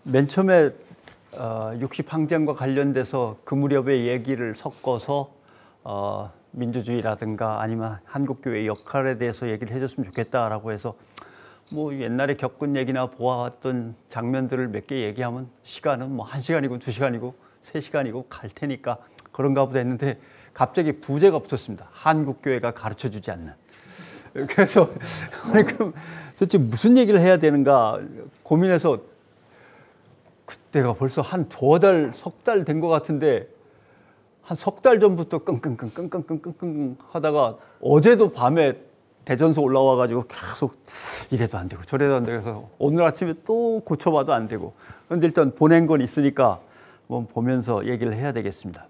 맨 처음에 60항쟁과 관련돼서 그 무렵의 얘기를 섞어서 민주주의라든가 아니면 한국교회의 역할에 대해서 얘기를 해줬으면 좋겠다라고 해서 뭐 옛날에 겪은 얘기나 보아왔던 장면들을 몇 개 얘기하면 시간은 뭐 1시간이고 2시간이고 3시간이고 갈 테니까 그런가 보다 했는데 갑자기 부제가 붙었습니다. 한국교회가 가르쳐주지 않는. 그래서 그럼 도대체 무슨 얘기를 해야 되는가 고민해서 그때가 벌써 한 2달, 석 달 된 것 같은데 한 석 달 전부터 끙끙끙 하다가 어제도 밤에 대전서 올라와가지고 계속 이래도 안 되고 저래도 안 되고 해서 오늘 아침에 또 고쳐봐도 안 되고 그런데 일단 보낸 건 있으니까 한번 보면서 얘기를 해야 되겠습니다.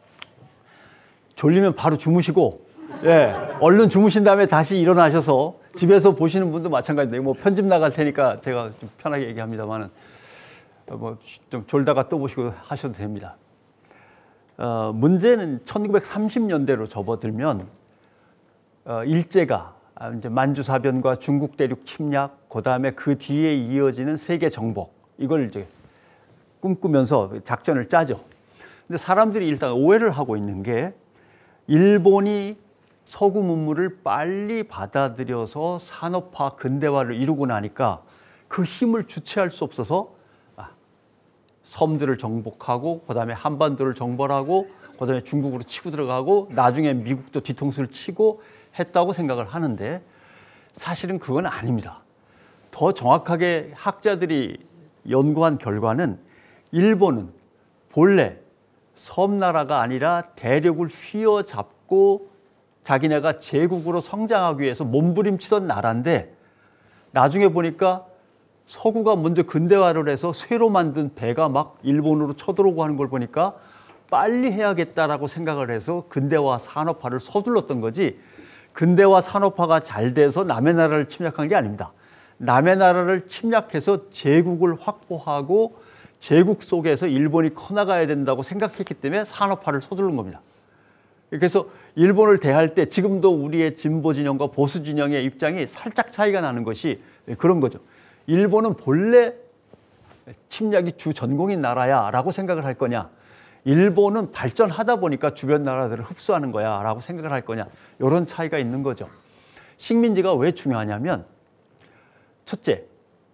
졸리면 바로 주무시고 얼른 주무신 다음에 다시 일어나셔서 집에서 보시는 분도 마찬가지인데 뭐 편집 나갈 테니까 제가 좀 편하게 얘기합니다만은 뭐 좀 졸다가 또 보시고 하셔도 됩니다. 문제는 1930년대로 접어들면 일제가 이제 만주사변과 중국 대륙 침략, 그 다음에 그 뒤에 이어지는 세계 정복 이걸 이제 꿈꾸면서 작전을 짜죠. 근데 사람들이 일단 오해를 하고 있는 게 일본이 서구 문물을 빨리 받아들여서 산업화, 근대화를 이루고 나니까 그 힘을 주체할 수 없어서 섬들을 정복하고 그다음에 한반도를 정벌하고 그다음에 중국으로 치고 들어가고 나중에 미국도 뒤통수를 치고 했다고 생각을 하는데 사실은 그건 아닙니다. 더 정확하게 학자들이 연구한 결과는 일본은 본래 섬나라가 아니라 대륙을 휘어잡고 자기네가 제국으로 성장하기 위해서 몸부림치던 나라인데 나중에 보니까 서구가 먼저 근대화를 해서 새로 만든 배가 막 일본으로 쳐들어오고 하는 걸 보니까 빨리 해야겠다라고 생각을 해서 근대화 산업화를 서둘렀던 거지 근대화 산업화가 잘 돼서 남의 나라를 침략한 게 아닙니다. 남의 나라를 침략해서 제국을 확보하고 제국 속에서 일본이 커나가야 된다고 생각했기 때문에 산업화를 서두른 겁니다. 그래서 일본을 대할 때 지금도 우리의 진보 진영과 보수 진영의 입장이 살짝 차이가 나는 것이 그런 거죠. 일본은 본래 침략이 주 전공인 나라야 라고 생각을 할 거냐 일본은 발전하다 보니까 주변 나라들을 흡수하는 거야 라고 생각을 할 거냐 이런 차이가 있는 거죠. 식민지가 왜 중요하냐면 첫째,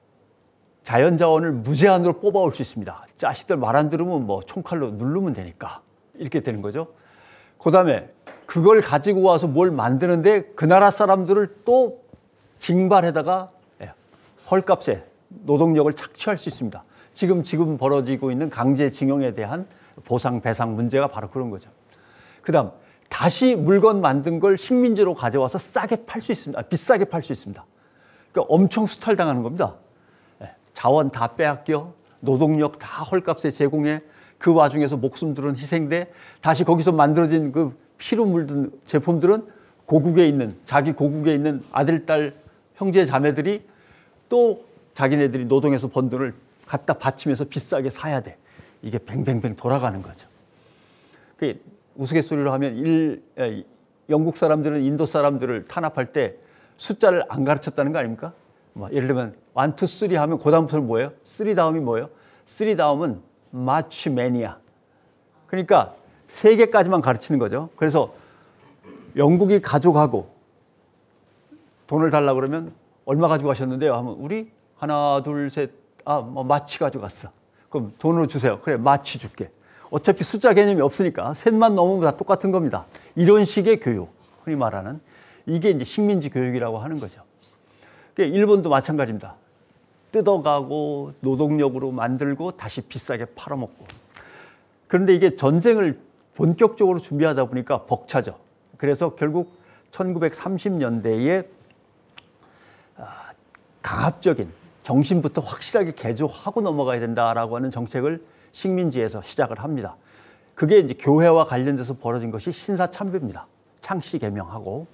자연자원을 무제한으로 뽑아올 수 있습니다. 자식들 말 안 들으면 뭐 총칼로 누르면 되니까 이렇게 되는 거죠. 그 다음에 그걸 가지고 와서 뭘 만드는데 그 나라 사람들을 또 징발해다가 헐값에 노동력을 착취할 수 있습니다. 지금 벌어지고 있는 강제징용에 대한 보상, 배상 문제가 바로 그런 거죠. 그 다음 다시 물건 만든 걸 식민지로 가져와서 싸게 팔 수 있습니다. 비싸게 팔 수 있습니다. 그러니까 엄청 수탈당하는 겁니다. 자원 다 빼앗겨, 노동력 다 헐값에 제공해, 그 와중에서 목숨들은 희생돼, 다시 거기서 만들어진 그 피로 물든 제품들은 고국에 있는, 자기 고국에 있는 아들, 딸, 형제, 자매들이 또 자기네들이 노동해서 번 돈을 갖다 바치면서 비싸게 사야 돼. 이게 뱅뱅뱅 돌아가는 거죠. 우스갯소리로 하면 영국 사람들은 인도 사람들을 탄압할 때 숫자를 안 가르쳤다는 거 아닙니까? 예를 들면 1, 2, 3 하면 그 다음부터는 뭐예요? 3 다음이 뭐예요? 3 다음은 마치 매니아. 그러니까 3개까지만 가르치는 거죠. 그래서 영국이 가져가고 돈을 달라고 그러면 얼마 가지고 가셨는데요? 하면 우리 하나, 둘, 셋, 마치 가져갔어. 그럼 돈으로 주세요. 그래, 마치 줄게. 어차피 숫자 개념이 없으니까 셋만 넘으면 다 똑같은 겁니다. 이런 식의 교육, 흔히 말하는 이게 이제 식민지 교육이라고 하는 거죠. 일본도 마찬가지입니다. 뜯어가고 노동력으로 만들고 다시 비싸게 팔아먹고. 그런데 이게 전쟁을 본격적으로 준비하다 보니까 벅차죠. 그래서 결국 1930년대에 강압적인 정신부터 확실하게 개조하고 넘어가야 된다라고 하는 정책을 식민지에서 시작을 합니다. 그게 이제 교회와 관련돼서 벌어진 것이 신사참배입니다. 창씨개명하고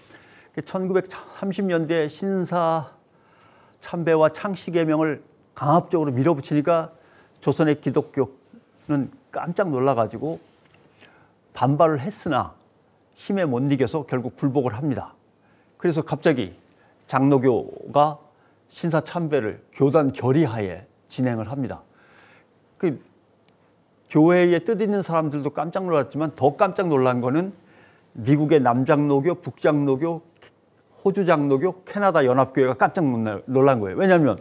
1930년대 신사참배와 창씨개명을 강압적으로 밀어붙이니까 조선의 기독교는 깜짝 놀라가지고 반발을 했으나 힘에 못 이겨서 결국 굴복을 합니다. 그래서 갑자기 장로교가 신사참배를 교단 결의하에 진행을 합니다. 그 교회에 뜻 있는 사람들도 깜짝 놀랐지만 더 깜짝 놀란 거는 미국의 남장로교, 북장로교, 호주 장로교, 캐나다 연합교회가 깜짝 놀란 거예요. 왜냐하면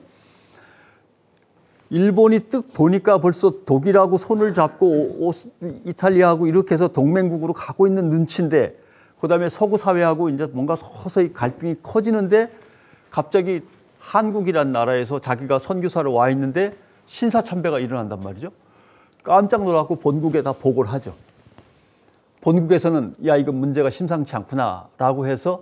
일본이 뜩 보니까 벌써 독일하고 손을 잡고 이탈리아하고 이렇게 해서 동맹국으로 가고 있는 눈치인데, 그다음에 서구 사회하고 이제 뭔가 서서히 갈등이 커지는데 갑자기 한국이란 나라에서 자기가 선교사로 와 있는데 신사참배가 일어난단 말이죠. 깜짝 놀라고 본국에 다 보고를 하죠. 본국에서는 야, 이거 문제가 심상치 않구나라고 해서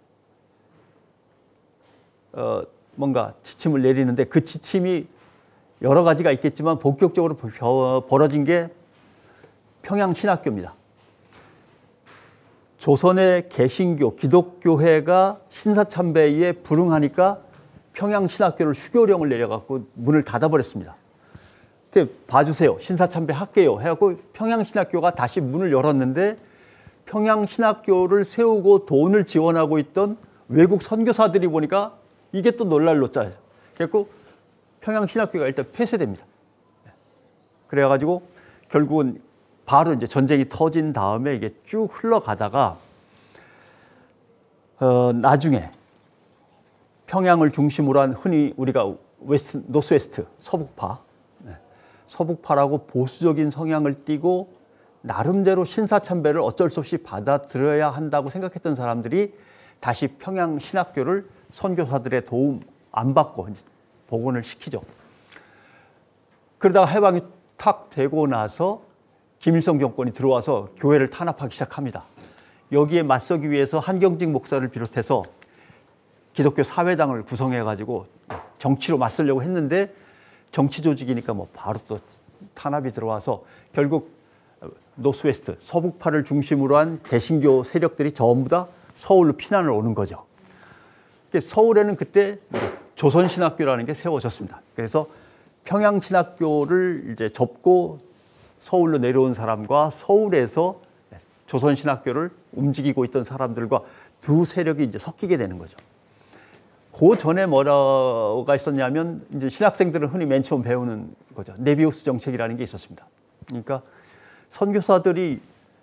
뭔가 지침을 내리는데, 그 지침이 여러 가지가 있겠지만 본격적으로 벌어진 게 평양신학교입니다. 조선의 개신교, 기독교회가 신사참배에 불응하니까 평양신학교를 휴교령을 내려갖고 문을 닫아버렸습니다. 봐주세요, 신사참배 할게요 해갖고 평양신학교가 다시 문을 열었는데, 평양신학교를 세우고 돈을 지원하고 있던 외국 선교사들이 보니까 이게 또 놀랄 노짜예요. 그래갖고 평양신학교가 일단 폐쇄됩니다. 그래가지고 결국은 바로 이제 전쟁이 터진 다음에 이게 쭉 흘러가다가 나중에 평양을 중심으로 한 흔히 우리가 노스웨스트, 서북파, 서북파라고 보수적인 성향을 띠고 나름대로 신사참배를 어쩔 수 없이 받아들여야 한다고 생각했던 사람들이 다시 평양신학교를 선교사들의 도움 안 받고 복원을 시키죠. 그러다가 해방이 탁 되고 나서 김일성 정권이 들어와서 교회를 탄압하기 시작합니다. 여기에 맞서기 위해서 한경직 목사를 비롯해서 기독교 사회당을 구성해가지고 정치로 맞서려고 했는데, 정치 조직이니까 뭐 바로 또 탄압이 들어와서 결국 노스웨스트, 서북파를 중심으로 한 개신교 세력들이 전부 다 서울로 피난을 오는 거죠. 서울에는 그때 조선신학교라는 게 세워졌습니다. 그래서 평양신학교를 이제 접고 서울로 내려온 사람과 서울에서 조선신학교를 움직이고 있던 사람들과 두 세력이 이제 섞이게 되는 거죠. 그 전에 뭐가 있었냐면, 이제 신학생들은 흔히 맨 처음 배우는 거죠. 네비우스 정책이라는 게 있었습니다. 그러니까 선교사들이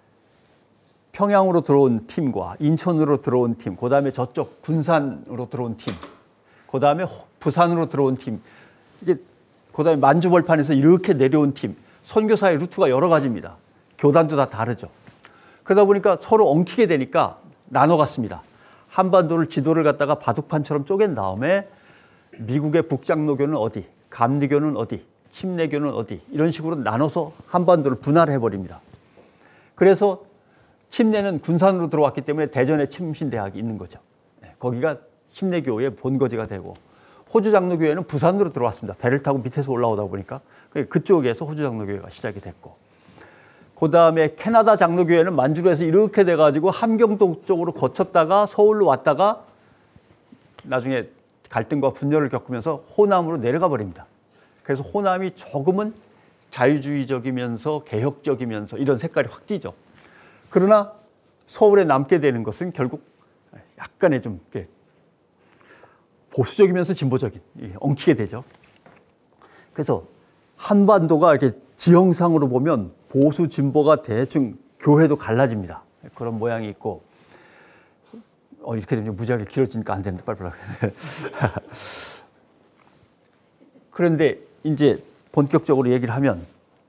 평양으로 들어온 팀과 인천으로 들어온 팀, 그 다음에 저쪽 군산으로 들어온 팀, 그 다음에 부산으로 들어온 팀, 이게 그 다음에 만주벌판에서 이렇게 내려온 팀, 선교사의 루트가 여러 가지입니다. 교단도 다 다르죠. 그러다 보니까 서로 엉키게 되니까 나눠갔습니다. 한반도를 지도를 갖다가 바둑판처럼 쪼갠 다음에 미국의 북장로교는 어디, 감리교는 어디, 침례교는 어디, 이런 식으로 나눠서 한반도를 분할해버립니다. 그래서 침례는 군산으로 들어왔기 때문에 대전에 침신대학이 있는 거죠. 거기가 침례교의 본거지가 되고, 호주 장로교회는 부산으로 들어왔습니다. 배를 타고 밑에서 올라오다 보니까 그쪽에서 호주 장로교회가 시작이 됐고, 그 다음에 캐나다 장로교회는 만주에서 이렇게 돼가지고 함경도 쪽으로 거쳤다가 서울로 왔다가 나중에 갈등과 분열을 겪으면서 호남으로 내려가 버립니다. 그래서 호남이 조금은 자유주의적이면서 개혁적이면서 이런 색깔이 확 띄죠. 그러나 서울에 남게 되는 것은 결국 약간의 좀 보수적이면서 진보적인, 엉키게 되죠. 그래서 한반도가 이렇게 지형상으로 보면 보수 진보가 대충 교회도 갈라집니다. 그런 모양이 있고, 이렇게 되면 무지하게 길어지니까 안 되는데 빨리빨리. 그런데 이제 본격적으로 얘기를 하면,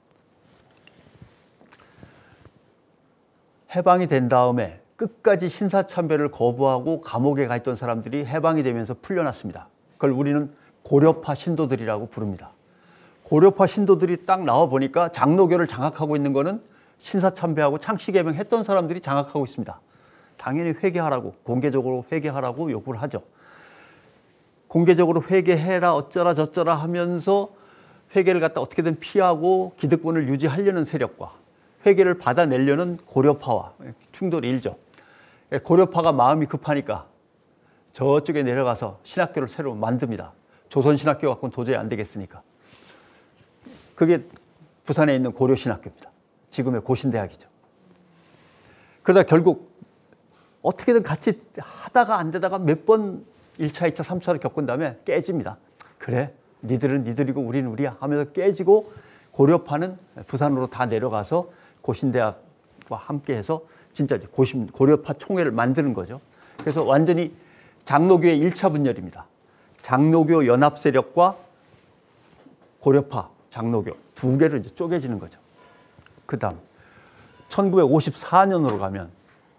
해방이 된 다음에 끝까지 신사참배를 거부하고 감옥에 가 있던 사람들이 해방이 되면서 풀려났습니다. 그걸 우리는 고려파 신도들이라고 부릅니다. 고려파 신도들이 딱 나와 보니까 장로교를 장악하고 있는 거는 신사참배하고 창씨개명 했던 사람들이 장악하고 있습니다. 당연히 회개하라고, 공개적으로 회개하라고 요구를 하죠. 공개적으로 회개해라 어쩌라 저쩌라 하면서 회개를 갖다 어떻게든 피하고 기득권을 유지하려는 세력과 회개를 받아내려는 고려파와 충돌이 일죠. 고려파가 마음이 급하니까 저쪽에 내려가서 신학교를 새로 만듭니다. 조선신학교 갖고는 도저히 안 되겠으니까. 그게 부산에 있는 고려신학교입니다. 지금의 고신대학이죠. 그러다 결국 어떻게든 같이 하다가 안 되다가 몇 번 1차, 2차, 3차를 겪은 다음에 깨집니다. 그래, 니들은 니들이고 우리는 우리야 하면서 깨지고 고려파는 부산으로 다 내려가서 고신대학과 함께해서 진짜 고려파 총회를 만드는 거죠. 그래서 완전히 장로교의 1차 분열입니다. 장로교 연합 세력과 고려파 장로교 두 개로 이제 쪼개지는 거죠. 그다음 1954년으로 가면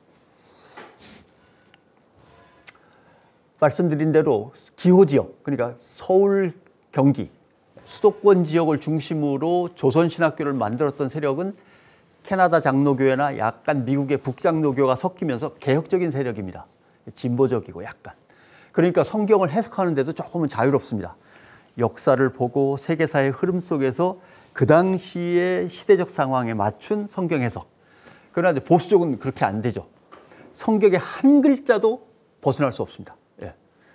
말씀드린 대로 기호 지역, 그러니까 서울, 경기, 수도권 지역을 중심으로 조선신학교를 만들었던 세력은 캐나다 장로교회나 약간 미국의 북장로교가 섞이면서 개혁적인 세력입니다. 진보적이고 약간. 그러니까 성경을 해석하는데도 조금은 자유롭습니다. 역사를 보고 세계사의 흐름 속에서 그 당시의 시대적 상황에 맞춘 성경 해석. 그러나 보수 쪽은 그렇게 안 되죠. 성경의 한 글자도 벗어날 수 없습니다. 예.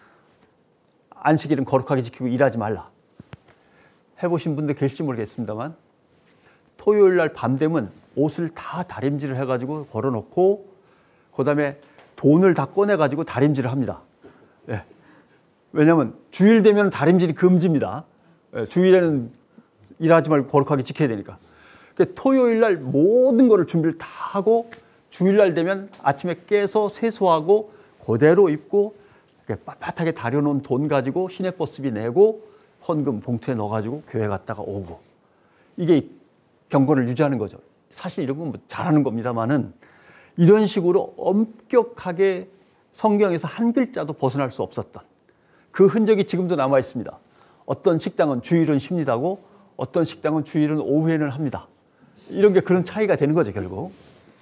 안식일은 거룩하게 지키고 일하지 말라. 해보신 분들 계실지 모르겠습니다만 토요일 날 밤 되면 옷을 다 다림질을 해가지고 걸어놓고 그다음에 돈을 다 꺼내가지고 다림질을 합니다. 예. 왜냐하면 주일 되면 다림질이 금지입니다. 예. 주일에는 일하지 말고 거룩하게 지켜야 되니까. 그러니까 토요일 날 모든 거를 준비를 다 하고 주일 날 되면 아침에 깨서 세수하고 그대로 입고 빳빳하게 다려놓은 돈 가지고 시내버스비 내고 헌금 봉투에 넣어가지고 교회 갔다가 오고. 이게 경건을 유지하는 거죠. 사실 이런 건 뭐 잘하는 겁니다만은 이런 식으로 엄격하게 성경에서 한 글자도 벗어날 수 없었던 그 흔적이 지금도 남아 있습니다. 어떤 식당은 주일은 쉽니다고 어떤 식당은 주일은 오후에는 합니다. 이런 게 그런 차이가 되는 거죠, 결국.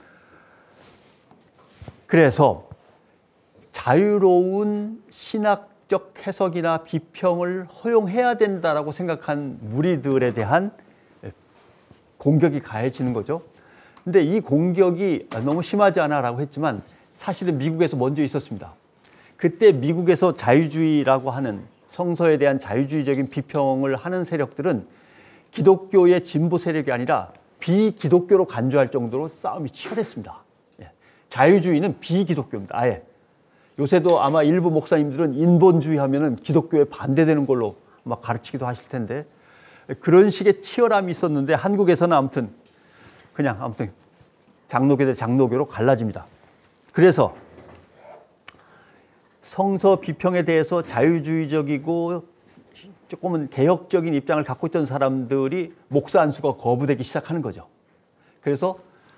그래서 자유로운 신학적 해석이나 비평을 허용해야 된다라고 생각한 무리들에 대한 공격이 가해지는 거죠. 근데 이 공격이 너무 심하지 않아라고 했지만 사실은 미국에서 먼저 있었습니다. 그때 미국에서 자유주의라고 하는 성서에 대한 자유주의적인 비평을 하는 세력들은 기독교의 진보 세력이 아니라 비기독교로 간주할 정도로 싸움이 치열했습니다. 자유주의는 비기독교입니다. 아예. 요새도 아마 일부 목사님들은 인본주의 하면은 기독교에 반대되는 걸로 막 가르치기도 하실 텐데 그런 식의 치열함이 있었는데 한국에서는 아무튼 장로교 대 장로교로 갈라집니다. 그래서 성서 비평에 대해서 자유주의적이고 조금은 개혁적인 입장을 갖고 있던 사람들이 목사 안수가 거부되기 시작하는 거죠. 그래서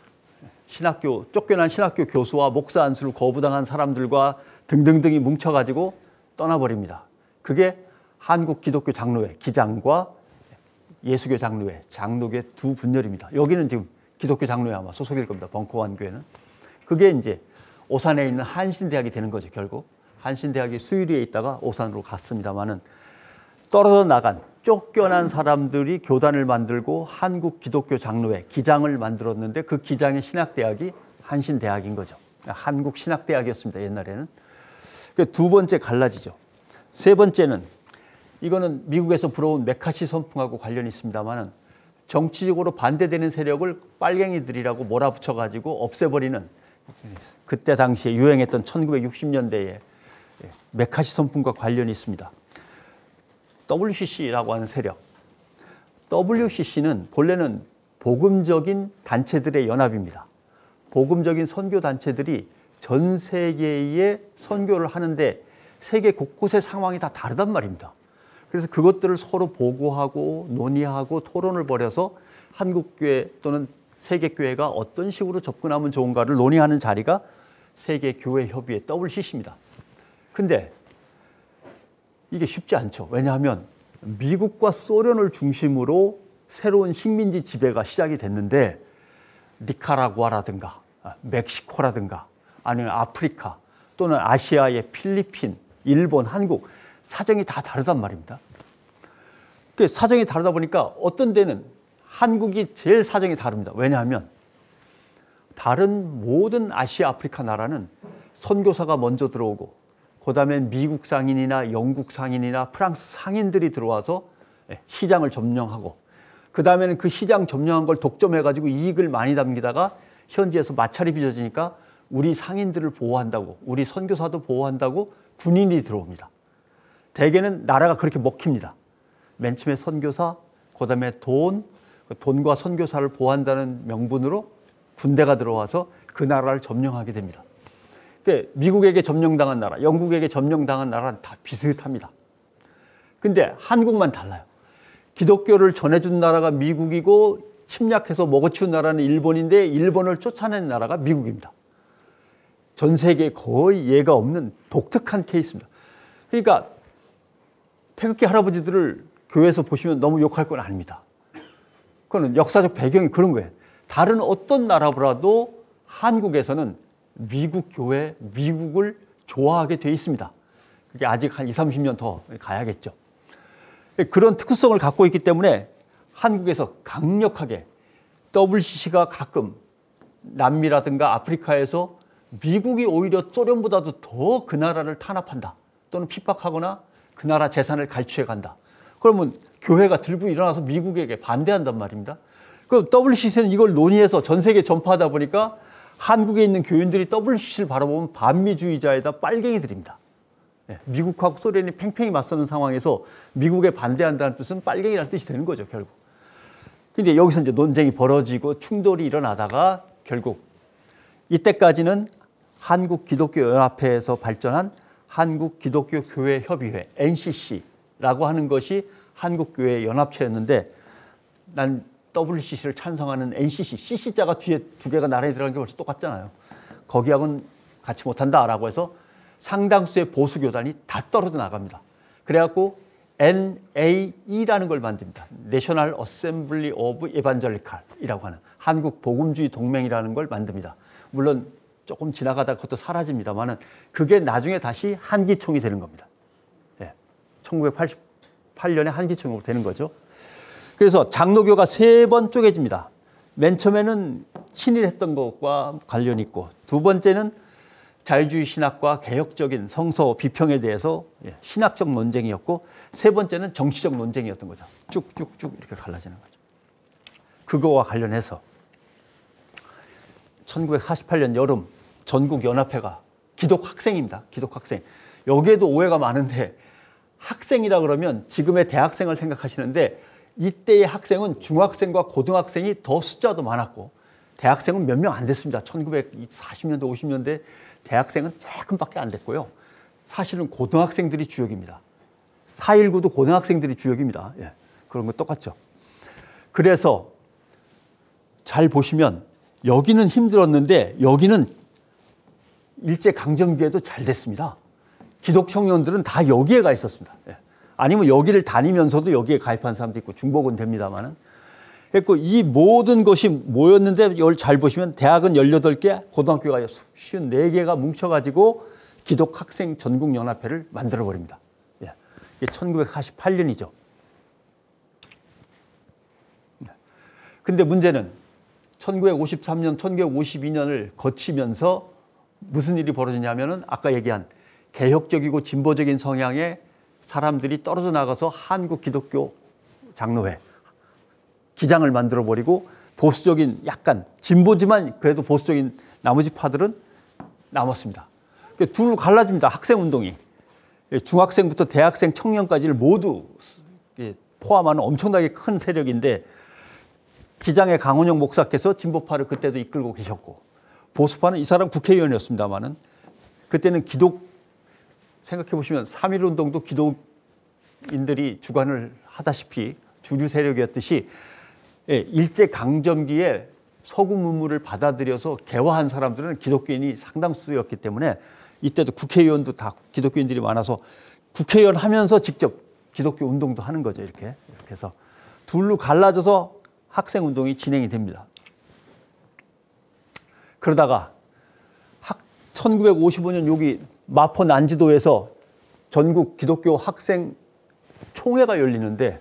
쫓겨난 신학교 교수와 목사 안수를 거부당한 사람들과 등등등이 뭉쳐가지고 떠나버립니다. 그게 한국 기독교 장로회 기장과 예수교 장로회, 장로교의 두 분열입니다. 여기는 지금 기독교 장로회 아마 소속일 겁니다. 벙커원 교회는. 그게 이제 오산에 있는 한신대학이 되는 거죠, 결국. 한신대학이 수유리에 있다가 오산으로 갔습니다만은 떨어져 나간 쫓겨난 사람들이 교단을 만들고 한국 기독교 장로회 기장을 만들었는데 그 기장의 신학대학이 한신대학인 거죠. 한국 신학대학이었습니다, 옛날에는. 두 번째 갈라지죠. 세 번째는 이거는 미국에서 불어온 메카시 선풍하고 관련이 있습니다만은 정치적으로 반대되는 세력을 빨갱이들이라고 몰아붙여가지고 없애버리는 그때 당시에 유행했던 1960년대에 메카시 선풍과 관련이 있습니다. WCC라고 하는 세력. WCC는 본래는 복음적인 단체들의 연합입니다. 복음적인 선교 단체들이 전 세계에 선교를 하는데 세계 곳곳의 상황이 다 다르단 말입니다. 그래서 그것들을 서로 보고하고 논의하고 토론을 벌여서 한국교회 또는 세계교회가 어떤 식으로 접근하면 좋은가를 논의하는 자리가 세계교회협의회 WCC입니다. 근데 이게 쉽지 않죠. 왜냐하면 미국과 소련을 중심으로 새로운 식민지 지배가 시작이 됐는데 니카라구아라든가 멕시코라든가 아니면 아프리카 또는 아시아의 필리핀, 일본, 한국 사정이 다 다르단 말입니다. 그 사정이 다르다 보니까 어떤 데는 한국이 제일 사정이 다릅니다. 왜냐하면 다른 모든 아시아, 아프리카 나라는 선교사가 먼저 들어오고 그다음에 미국 상인이나 영국 상인이나 프랑스 상인들이 들어와서 시장을 점령하고 그다음에는 그 시장 점령한 걸 독점해가지고 이익을 많이 남기다가 현지에서 마찰이 빚어지니까 우리 상인들을 보호한다고 우리 선교사도 보호한다고 군인이 들어옵니다. 대개는 나라가 그렇게 먹힙니다. 맨 처음에 선교사, 그다음에 돈, 돈과 선교사를 보호한다는 명분으로 군대가 들어와서 그 나라를 점령하게 됩니다. 그러니까 미국에게 점령당한 나라, 영국에게 점령당한 나라는 다 비슷합니다. 근데 한국만 달라요. 기독교를 전해준 나라가 미국이고 침략해서 먹어치운 나라는 일본인데 일본을 쫓아낸 나라가 미국입니다. 전 세계에 거의 예가 없는 독특한 케이스입니다. 그러니까 태극기 할아버지들을 교회에서 보시면 너무 욕할 건 아닙니다. 그거는 역사적 배경이 그런 거예요. 다른 어떤 나라보다도 한국에서는 미국 교회, 미국을 좋아하게 돼 있습니다. 그게 아직 한 20, 30년 더 가야겠죠. 그런 특수성을 갖고 있기 때문에 한국에서 강력하게 WCC가 가끔 남미라든가 아프리카에서 미국이 오히려 소련보다도 더 그 나라를 탄압한다 또는 핍박하거나 그 나라 재산을 갈취해 간다. 그러면 교회가 들고 일어나서 미국에게 반대한단 말입니다. 그럼 WCC는 이걸 논의해서 전 세계에 전파하다 보니까 한국에 있는 교인들이 WCC를 바라보면 반미주의자에다 빨갱이들입니다. 미국하고 소련이 팽팽히 맞서는 상황에서 미국에 반대한다는 뜻은 빨갱이라는 뜻이 되는 거죠, 결국. 이제 여기서 이제 논쟁이 벌어지고 충돌이 일어나다가 결국 이때까지는 한국기독교연합회에서 발전한 한국기독교교회협의회, NCC라고 하는 것이 한국교회연합체였는데 난 WCC를 찬성하는 NCC, CC자가 뒤에 두 개가 나란히 들어간 게 벌써 똑같잖아요. 거기하고는 같이 못한다라고 해서 상당수의 보수교단이 다 떨어져 나갑니다. 그래갖고 NAE라는 걸 만듭니다. National Assembly of Evangelical이라고 하는 한국 복음주의 동맹이라는 걸 만듭니다. 물론 조금 지나가다 그것도 사라집니다만은 그게 나중에 다시 한기총이 되는 겁니다. 1988년에 한기총으로 되는 거죠. 그래서 장로교가 3번 쪼개집니다. 맨 처음에는 친일했던 것과 관련이 있고 두 번째는 자유주의 신학과 개혁적인 성서 비평에 대해서 신학적 논쟁이었고 세 번째는 정치적 논쟁이었던 거죠. 쭉쭉쭉 이렇게 갈라지는 거죠. 그거와 관련해서 1948년 여름 전국연합회가 기독학생입니다. 기독학생. 여기에도 오해가 많은데 학생이라 그러면 지금의 대학생을 생각하시는데 이때의 학생은 중학생과 고등학생이 더 숫자도 많았고 대학생은 몇 명 안 됐습니다. 1940년대, 50년대 대학생은 조금밖에 안 됐고요. 사실은 고등학생들이 주역입니다. 4.19도 고등학생들이 주역입니다. 그런 거 똑같죠. 그래서 잘 보시면 여기는 힘들었는데 여기는 일제강점기에도 잘 됐습니다. 기독청년들은 다 여기에 가 있었습니다. 아니면 여기를 다니면서도 여기에 가입한 사람도 있고 중복은 됩니다만은. 그래서 이 모든 것이 모였는데 이걸 잘 보시면 대학은 18개, 고등학교가 54개가 뭉쳐가지고 기독학생 전국연합회를 만들어버립니다. 이게 1948년이죠. 근데 문제는 1953년, 1952년을 거치면서 무슨 일이 벌어지냐면은 아까 얘기한 개혁적이고 진보적인 성향의 사람들이 떨어져 나가서 한국 기독교 장로회 기장을 만들어버리고 보수적인 약간 진보지만 그래도 보수적인 나머지 파들은 남았습니다. 둘로 갈라집니다. 학생운동이. 중학생부터 대학생, 청년까지를 모두 포함하는 엄청나게 큰 세력인데 기장의 강원영 목사께서 진보파를 그때도 이끌고 계셨고 보수파는 이 사람 국회의원이었습니다마는 그때는 생각해 보시면 3.1운동도 기독인들이 주관을 하다시피 주류 세력이었듯이 일제강점기에 서구 문물을 받아들여서 개화한 사람들은 기독교인이 상당수였기 때문에 이때도 국회의원도 다 기독교인들이 많아서 국회의원 하면서 직접 기독교 운동도 하는 거죠. 이렇게 해서 둘로 갈라져서 학생운동이 진행이 됩니다. 그러다가 1955년 여기 마포 난지도에서 전국 기독교 학생 총회가 열리는데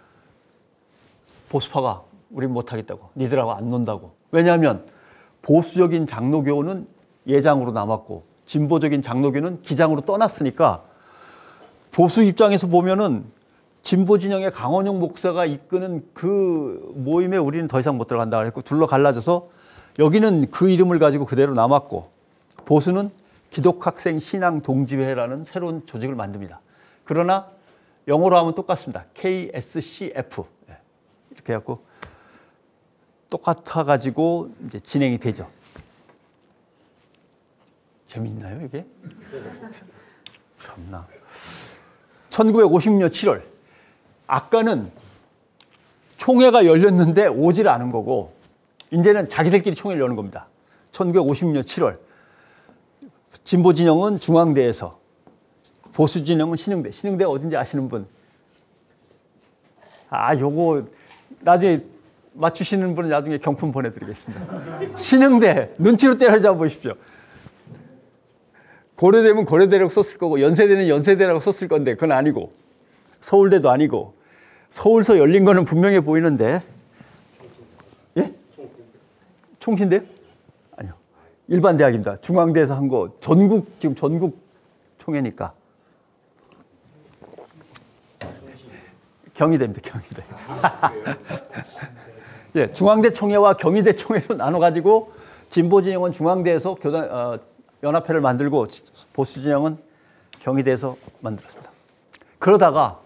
보수파가 우린 못하겠다고, 니들하고 안 논다고. 왜냐하면 보수적인 장로교는 예장으로 남았고 진보적인 장로교는 기장으로 떠났으니까 보수 입장에서 보면은 진보 진영의 강원용 목사가 이끄는 그 모임에 우리는 더 이상 못 들어간다 그랬고 둘러 갈라져서 여기는 그 이름을 가지고 그대로 남았고 보수는 기독학생 신앙동지회라는 새로운 조직을 만듭니다. 그러나 영어로 하면 똑같습니다. KSCF. 이렇게 해갖고 똑같아 가지고 이제 진행이 되죠. 재미있나요, 이게? 참나. 1950년 7월. 아까는 총회가 열렸는데 오질 않은 거고, 이제는 자기들끼리 총회를 여는 겁니다. 1950년 7월. 진보 진영은 중앙대에서, 보수 진영은 신흥대. 신흥대 어딘지 아시는 분? 요거 나중에 맞추시는 분은 나중에 경품 보내드리겠습니다. 신흥대 눈치로 때려잡아 보십시오. 고려대면 고려대라고 썼을 거고 연세대는 연세대라고 썼을 건데 그건 아니고 서울대도 아니고 서울서 열린 거는 분명해 보이는데 예? 총신대요? 아니요. 일반 대학입니다. 중앙대에서 한 거 지금 전국 총회니까 경희대입니다. 경희대. 예, 중앙대 총회와 경희대 총회로 나눠가지고 진보 진영은 중앙대에서 연합회를 만들고 보수 진영은 경희대에서 만들었습니다. 그러다가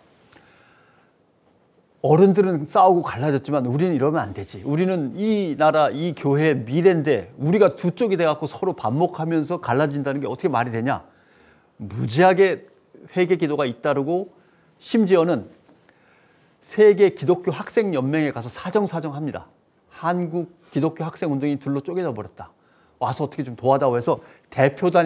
어른들은 싸우고 갈라졌지만 우리는 이러면 안 되지. 우리는 이 나라, 이 교회의 미래인데 우리가 두 쪽이 돼갖고 서로 반목하면서 갈라진다는 게 어떻게 말이 되냐. 무지하게 회개 기도가 잇따르고 심지어는 세계 기독교 학생 연맹에 가서 사정합니다. 한국 기독교 학생 운동이 둘로 쪼개져 버렸다. 와서 어떻게 좀 도와다오 해서 대표단이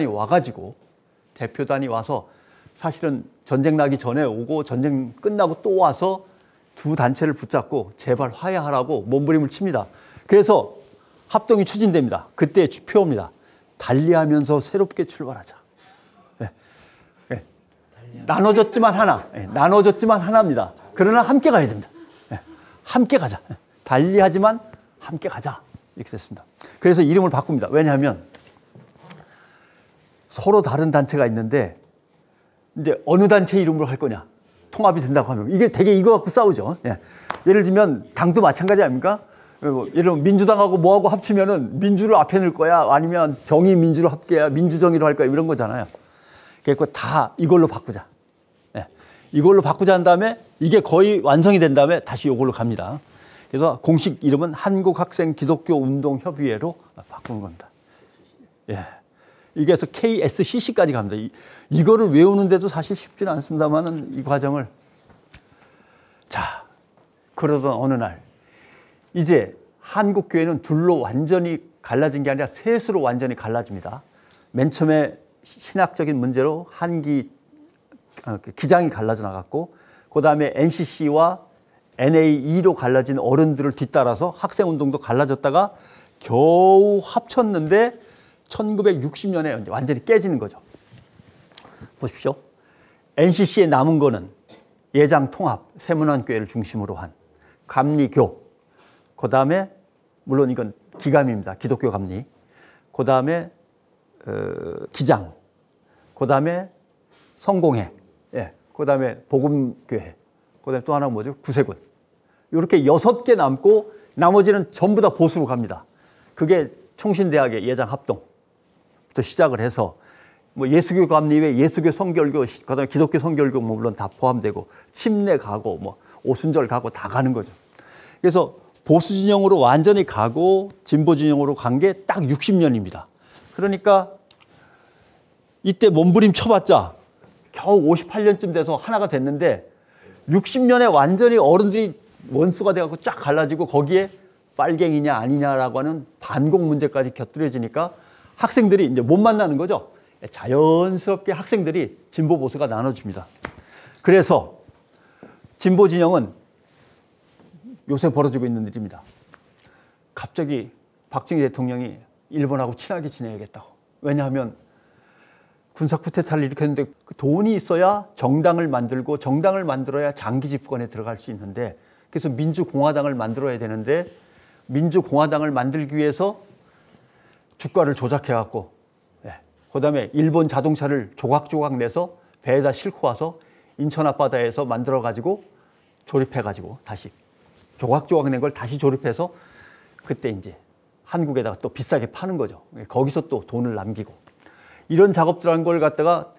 와서 사실은 전쟁 나기 전에 오고 전쟁 끝나고 또 와서 두 단체를 붙잡고 제발 화해하라고 몸부림을 칩니다. 그래서 합동이 추진됩니다. 그때 표입니다. 달리하면서 새롭게 출발하자. 네. 네. 나눠졌지만 하나. 네. 나눠졌지만 하나입니다. 그러나 함께 가야 됩니다. 네. 함께 가자. 달리하지만 함께 가자. 이렇게 됐습니다. 그래서 이름을 바꿉니다. 왜냐하면 서로 다른 단체가 있는데 이제 어느 단체 이름으로 할 거냐. 통합이 된다고 하면 이게 되게 이거 갖고 싸우죠. 예. 예를 들면 당도 마찬가지 아닙니까? 예를 들면 민주당하고 뭐하고 합치면은 민주를 앞에 넣을 거야 아니면 정의 민주로 합계야 민주정의로 할 거야 이런 거잖아요. 그래서 다 이걸로 바꾸자. 예. 이걸로 바꾸자 한 다음에 이게 거의 완성이 된 다음에 다시 이걸로 갑니다. 그래서 공식 이름은 한국학생기독교운동협의회로 바꾸는 겁니다. 예. 이게서 KSCC까지 갑니다. 이거를 외우는데도 사실 쉽지는 않습니다만은 이 과정을. 자, 그러던 어느 날, 이제 한국교회는 둘로 완전히 갈라진 게 아니라 셋으로 완전히 갈라집니다. 맨 처음에 신학적인 문제로 기장이 갈라져 나갔고, 그 다음에 NCC와 NAE로 갈라진 어른들을 뒤따라서 학생운동도 갈라졌다가 겨우 합쳤는데 1960년에 완전히 깨지는 거죠. 보십시오. NCC에 남은 거는 예장통합, 세문안교회를 중심으로 한 감리교, 그 다음에 물론 이건 기감입니다. 기독교 감리. 그 다음에 기장, 그 다음에 성공회, 예, 그 다음에 복음교회, 그 다음에 또 하나는 뭐죠? 구세군. 이렇게 6개 남고 나머지는 전부 다 보수로 갑니다. 그게 총신대학의 예장합동. 부터 시작을 해서 뭐 예수교 감리회, 예수교 성결교, 그다음에 기독교 성결교 물론 다 포함되고 침례 가고 뭐 오순절 가고 다 가는 거죠. 그래서 보수 진영으로 완전히 가고 진보 진영으로 간 게 딱 60년입니다. 그러니까 이때 몸부림 쳐봤자 겨우 58년쯤 돼서 하나가 됐는데 60년에 완전히 어른들이 원수가 돼갖고 쫙 갈라지고 거기에 빨갱이냐 아니냐라고 하는 반공 문제까지 곁들여지니까 학생들이 이제 못 만나는 거죠. 자연스럽게 학생들이 진보 보수가 나눠집니다. 그래서 진보 진영은 요새 벌어지고 있는 일입니다. 갑자기 박정희 대통령이 일본하고 친하게 지내야겠다고. 왜냐하면 군사 쿠데타를 일으켰는데 돈이 있어야 정당을 만들고 정당을 만들어야 장기 집권에 들어갈 수 있는데 그래서 민주공화당을 만들어야 되는데 민주공화당을 만들기 위해서 주가를 조작해갖고, 예. 그 다음에 일본 자동차를 조각조각 내서 배에다 싣고 와서 인천 앞바다에서 만들어가지고 조립해가지고 다시 조각조각 낸 걸 다시 조립해서 그때 이제 한국에다가 또 비싸게 파는 거죠. 거기서 또 돈을 남기고. 이런 작업들 한 걸 갖다가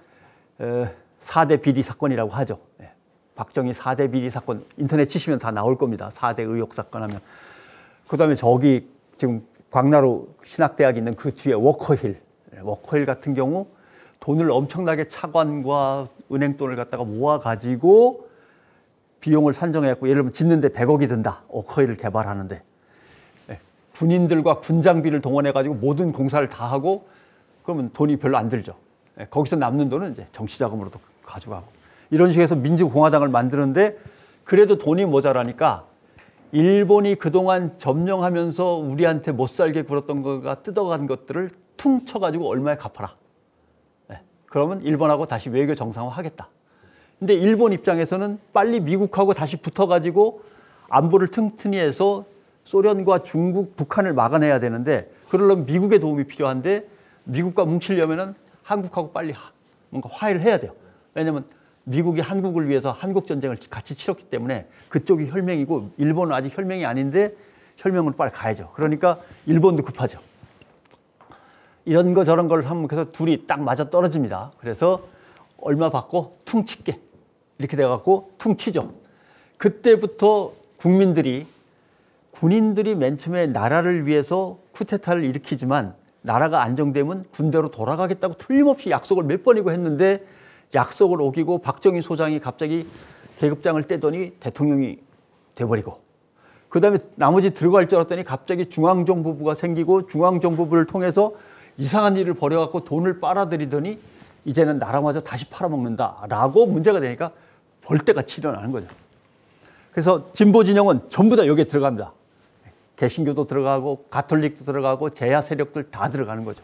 4대 비리 사건이라고 하죠. 박정희 4대 비리 사건 인터넷 치시면 다 나올 겁니다. 4대 의혹 사건 하면. 그다음에 저기 지금 광나루 신학대학 있는 그 뒤에 워커힐 같은 경우 돈을 엄청나게 차관과 은행 돈을 갖다가 모아가지고 비용을 산정해갖고 예를 들면 짓는데 100억이 든다. 워커힐을 개발하는데. 군인들과 군장비를 동원해가지고 모든 공사를 다 하고 그러면 돈이 별로 안 들죠. 거기서 남는 돈은 이제 정치자금으로도 가져가고. 이런 식으로 해서 민주공화당을 만드는데 그래도 돈이 모자라니까 일본이 그동안 점령하면서 우리한테 못 살게 굴었던 거가 뜯어간 것들을 퉁 쳐가지고 얼마에 갚아라. 그러면 일본하고 다시 외교 정상화 하겠다. 근데 일본 입장에서는 빨리 미국하고 다시 붙어가지고 안보를 튼튼히 해서 소련과 중국, 북한을 막아내야 되는데 그러려면 미국의 도움이 필요한데 미국과 뭉치려면은 한국하고 빨리 뭔가 화해를 해야 돼요. 왜냐하면 미국이 한국을 위해서 한국 전쟁을 같이 치렀기 때문에 그쪽이 혈맹이고 일본은 아직 혈맹이 아닌데 혈맹으로 빨리 가야죠. 그러니까 일본도 급하죠. 이런 거 저런 걸 하면 그래서 둘이 딱 맞아 떨어집니다. 그래서 얼마 받고 퉁 칠게 이렇게 돼갖고 퉁 치죠. 그때부터 군인들이 맨 처음에 나라를 위해서 쿠데타를 일으키지만 나라가 안정되면 군대로 돌아가겠다고 틀림없이 약속을 몇 번이고 했는데 약속을 어기고 박정희 소장이 갑자기 계급장을 떼더니 대통령이 돼버리고 그다음에 나머지 들어갈 줄 알았더니 갑자기 중앙정보부가 생기고 중앙정보부를 통해서 이상한 일을 벌여갖고 돈을 빨아들이더니 이제는 나라마저 다시 팔아먹는다라고 문제가 되니까 벌떼같이 일어나는 거죠. 그래서 진보 진영은 전부 다 여기에 들어갑니다. 개신교도 들어가고 가톨릭도 들어가고 제야 세력들 다 들어가는 거죠.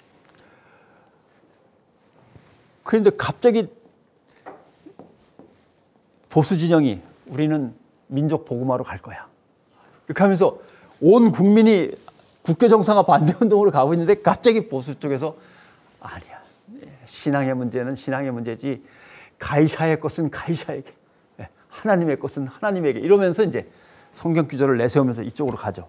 그런데 갑자기 보수 진영이 우리는 민족 복음화로 갈 거야. 이렇게 하면서 온 국민이 국교 정상화 반대 운동으로 가고 있는데 갑자기 보수 쪽에서 아니야. 신앙의 문제는 신앙의 문제지 가이샤의 것은 가이샤에게 하나님의 것은 하나님에게 이러면서 이제 성경 규절을 내세우면서 이쪽으로 가죠.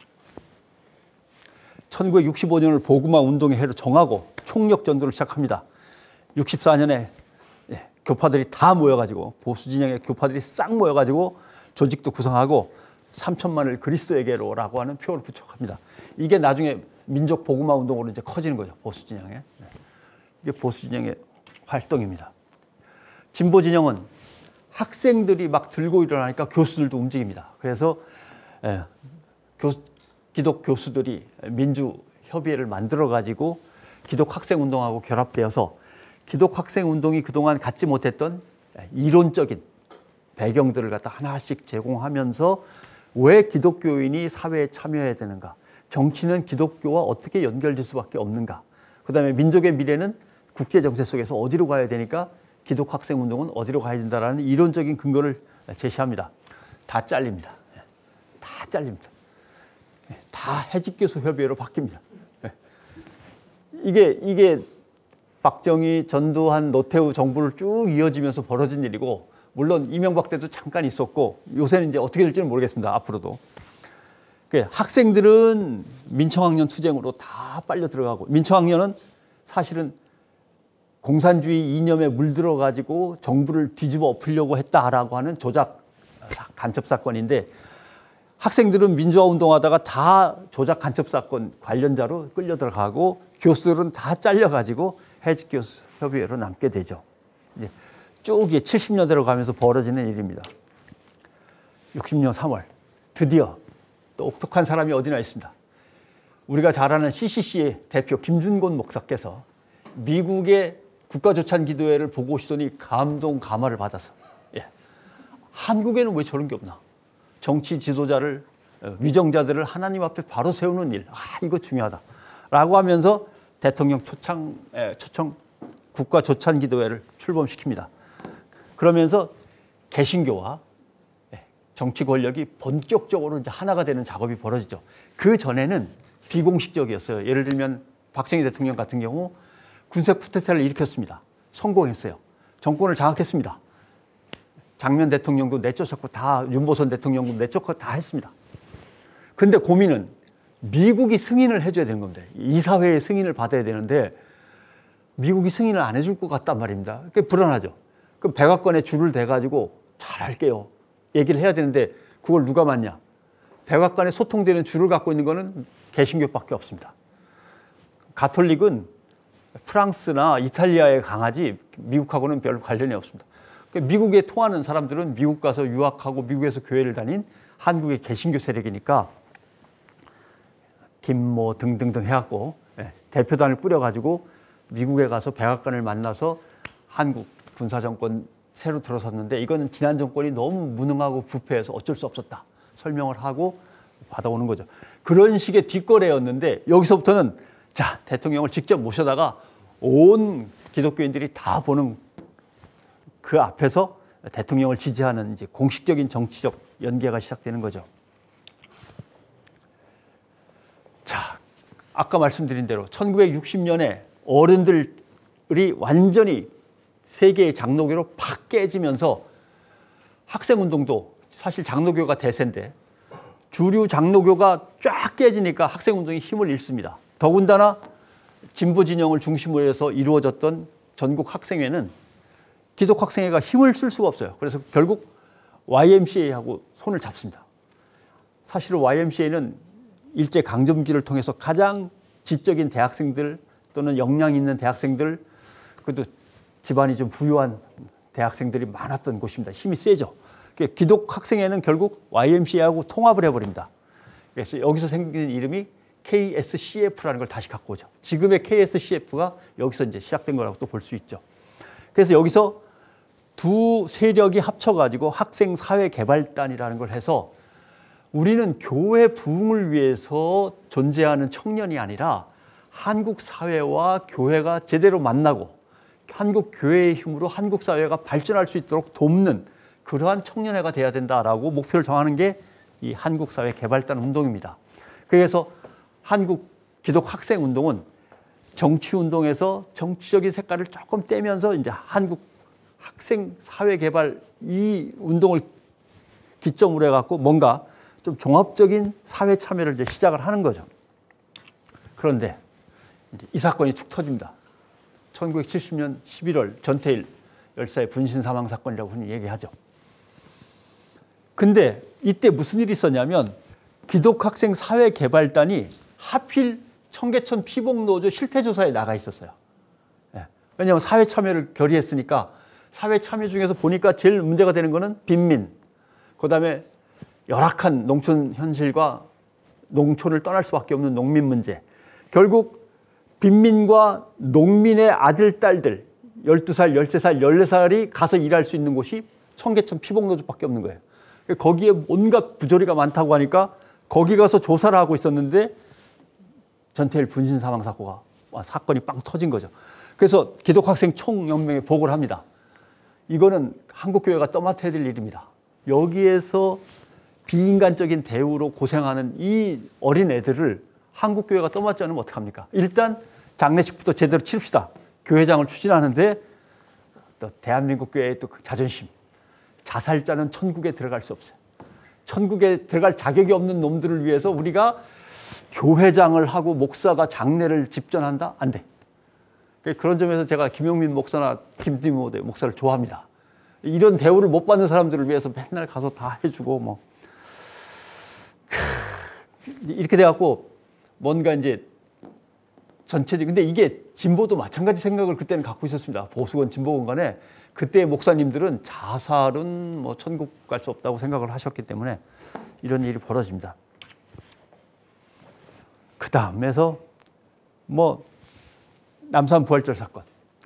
1965년을 복음화 운동의 해로 정하고 총력 전도를 시작합니다. 64년에 교파들이 다 모여가지고 보수 진영의 교파들이 싹 모여가지고 조직도 구성하고 3천만을 그리스도에게로라고 하는 표를 구축합니다. 이게 나중에 민족 복음화 운동으로 이제 커지는 거죠. 보수 진영에. 이게 보수 진영의 활동입니다. 진보 진영은 학생들이 막 들고 일어나니까 교수들도 움직입니다. 그래서 기독 교수들이 민주협의회를 만들어가지고 기독학생운동하고 결합되어서 기독학생운동이 그동안 갖지 못했던 이론적인 배경들을 갖다 하나씩 제공하면서 왜 기독교인이 사회에 참여해야 되는가, 정치는 기독교와 어떻게 연결될 수밖에 없는가, 그 다음에 민족의 미래는 국제정세 속에서 어디로 가야 되니까 기독학생운동은 어디로 가야 된다라는 이론적인 근거를 제시합니다. 다 잘립니다. 다 잘립니다. 다 해직교수 협의회로 바뀝니다. 이게 박정희, 전두환, 노태우 정부를 쭉 이어지면서 벌어진 일이고, 물론 이명박 때도 잠깐 있었고 요새는 이제 어떻게 될지는 모르겠습니다. 앞으로도. 학생들은 민청학년 투쟁으로 다 빨려 들어가고, 민청학년은 사실은 공산주의 이념에 물들어 가지고 정부를 뒤집어 엎으려고 했다라고 하는 조작 간첩 사건인데, 학생들은 민주화 운동하다가 다 조작 간첩 사건 관련자로 끌려 들어가고 교수들은 다 잘려 가지고 해직 교수 협의회로 남게 되죠. 쭉 70년대로 가면서 벌어지는 일입니다. 60년 3월 드디어 똑똑한 사람이 어디나 있습니다. 우리가 잘 아는 CCC의 대표 김준곤 목사께서 미국의 국가조찬기도회를 보고 오시더니 감동감화를 받아서 한국에는 왜 저런 게 없나. 정치 지도자를, 위정자들을 하나님 앞에 바로 세우는 일, 이거 중요하다 라고 하면서 대통령 초청 국가조찬기도회를 출범시킵니다. 그러면서 개신교와 정치 권력이 본격적으로 이제 하나가 되는 작업이 벌어지죠. 그 전에는 비공식적이었어요. 예를 들면 박정희 대통령 같은 경우 군사 쿠데타를 일으켰습니다. 성공했어요. 정권을 장악했습니다. 장면 대통령도 내쫓았고 다 윤보선 대통령도 내쫓고 다 했습니다. 그런데 고민은 미국이 승인을 해줘야 되는 겁니다. 이사회의 승인을 받아야 되는데 미국이 승인을 안 해줄 것 같단 말입니다. 그게 불안하죠. 그럼 백악관에 줄을 대가지고 잘할게요 얘기를 해야 되는데 그걸 누가 맡냐? 백악관에 소통되는 줄을 갖고 있는 거는 개신교밖에 없습니다. 가톨릭은 프랑스나 이탈리아에 강하지 미국하고는 별 관련이 없습니다. 미국에 통하는 사람들은 미국 가서 유학하고 미국에서 교회를 다닌 한국의 개신교 세력이니까 김모 등등등 해갖고 대표단을 꾸려가지고 미국에 가서 백악관을 만나서 한국 군사정권 새로 들어섰는데 이거는 지난 정권이 너무 무능하고 부패해서 어쩔 수 없었다 설명을 하고 받아오는 거죠. 그런 식의 뒷거래였는데 여기서부터는 자, 대통령을 직접 모셔다가 온 기독교인들이 다 보는 그 앞에서 대통령을 지지하는 이제 공식적인 정치적 연계가 시작되는 거죠. 자, 아까 말씀드린 대로 1960년에 어른들이 완전히 세계의 장로교로 팍 깨지면서 학생운동도 사실 장로교가 대세인데 주류 장로교가 쫙 깨지니까 학생운동이 힘을 잃습니다. 더군다나 진보 진영을 중심으로 해서 이루어졌던 전국 학생회는 기독학생회가 힘을 쓸 수가 없어요. 그래서 결국 YMCA하고 손을 잡습니다. 사실은 YMCA는 일제강점기를 통해서 가장 지적인 대학생들 또는 역량 있는 대학생들, 그래도 집안이 좀 부유한 대학생들이 많았던 곳입니다. 힘이 세죠. 기독학생회는 결국 YMCA하고 통합을 해버립니다. 그래서 여기서 생긴 이름이 KSCF라는 걸 다시 갖고 오죠. 지금의 KSCF가 여기서 이제 시작된 거라고 또 볼 수 있죠. 그래서 여기서 두 세력이 합쳐가지고 학생사회개발단이라는 걸 해서 우리는 교회 부흥을 위해서 존재하는 청년이 아니라 한국 사회와 교회가 제대로 만나고 한국 교회의 힘으로 한국 사회가 발전할 수 있도록 돕는 그러한 청년회가 돼야 된다라고 목표를 정하는 게 이 한국사회개발단 운동입니다. 그래서 한국 기독학생운동은 정치운동에서 정치적인 색깔을 조금 떼면서 이제 한국 학생사회개발 이 운동을 기점으로 해갖고 뭔가 좀 종합적인 사회 참여를 이제 시작을 하는 거죠. 그런데 이제 이 사건이 툭 터집니다. 1970년 11월 전태일 열사의 분신 사망 사건이라고 흔히 얘기하죠. 근데 이때 무슨 일이 있었냐면 기독학생 사회개발단이 하필 청계천 피복노조 실태조사에 나가 있었어요. 왜냐하면 사회 참여를 결의했으니까 사회 참여 중에서 보니까 제일 문제가 되는 거는 빈민, 그다음에 열악한 농촌 현실과 농촌을 떠날 수밖에 없는 농민 문제. 결국 빈민과 농민의 아들, 딸들 12살, 13살, 14살이 가서 일할 수 있는 곳이 청계천 피복노조밖에 없는 거예요. 거기에 온갖 부조리가 많다고 하니까 거기 가서 조사를 하고 있었는데 전태일 분신 사망 사건이 빵 터진 거죠. 그래서 기독학생 총연맹에 보고를 합니다. 이거는 한국교회가 떠맡아야 될 일입니다. 여기에서 비인간적인 대우로 고생하는 이 어린 애들을 한국교회가 떠맡지 않으면 어떡합니까? 일단 장례식부터 제대로 치릅시다. 교회장을 추진하는데 또 대한민국 교회의 또 그 자존심. 자살자는 천국에 들어갈 수 없어요. 천국에 들어갈 자격이 없는 놈들을 위해서 우리가 교회장을 하고 목사가 장례를 집전한다? 안 돼. 그런 점에서 제가 김용민 목사나 김디모 목사를 좋아합니다. 이런 대우를 못 받는 사람들을 위해서 맨날 가서 다 해주고 뭐 이렇게 돼갖고 뭔가 이제 전체적 근데 이게 진보도 마찬가지 생각을 그때는 갖고 있었습니다. 보수건 진보건 간에 그때 목사님들은 자살은 뭐 천국 갈 수 없다고 생각을 하셨기 때문에 이런 일이 벌어집니다. 그 다음에서 뭐 남산 부활절 사건.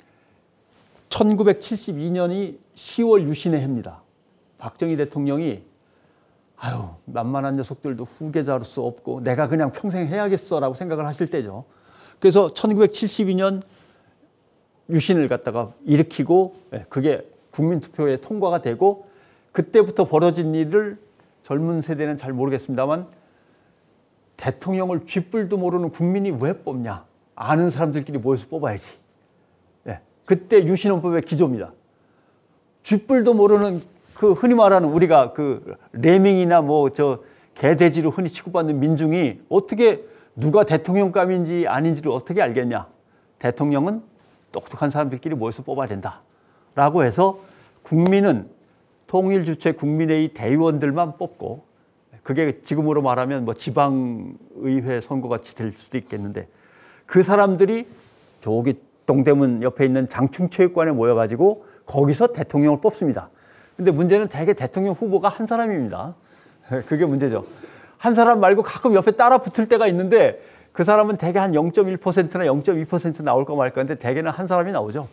1972년이 10월 유신의 해입니다. 박정희 대통령이 아유 만만한 녀석들도 후계자로서 없고 내가 그냥 평생 해야겠어라고 생각을 하실 때죠. 그래서 1972년 유신을 갖다가 일으키고 그게 국민투표에 통과가 되고 그때부터 벌어진 일을 젊은 세대는 잘 모르겠습니다만 대통령을 쥐뿔도 모르는 국민이 왜 뽑냐. 아는 사람들끼리 모여서 뽑아야지. 그때 유신헌법의 기조입니다. 쥐뿔도 모르는 그 흔히 말하는 우리가 그 레밍이나 뭐 저 개돼지로 흔히 취급받는 민중이 어떻게 누가 대통령감인지 아닌지를 어떻게 알겠냐. 대통령은 똑똑한 사람들끼리 모여서 뽑아야 된다라고 해서 국민은 통일주체 국민회의 대의원들만 뽑고 그게 지금으로 말하면 뭐 지방의회 선거같이 될 수도 있겠는데 그 사람들이 저기 동대문 옆에 있는 장충체육관에 모여가지고 거기서 대통령을 뽑습니다. 근데 문제는 대개 대통령 후보가 한 사람입니다. 그게 문제죠. 한 사람 말고 가끔 옆에 따라 붙을 때가 있는데 그 사람은 대개 한 0.1%나 0.2% 나올까 말까 하는데 대개는 한 사람이 나오죠.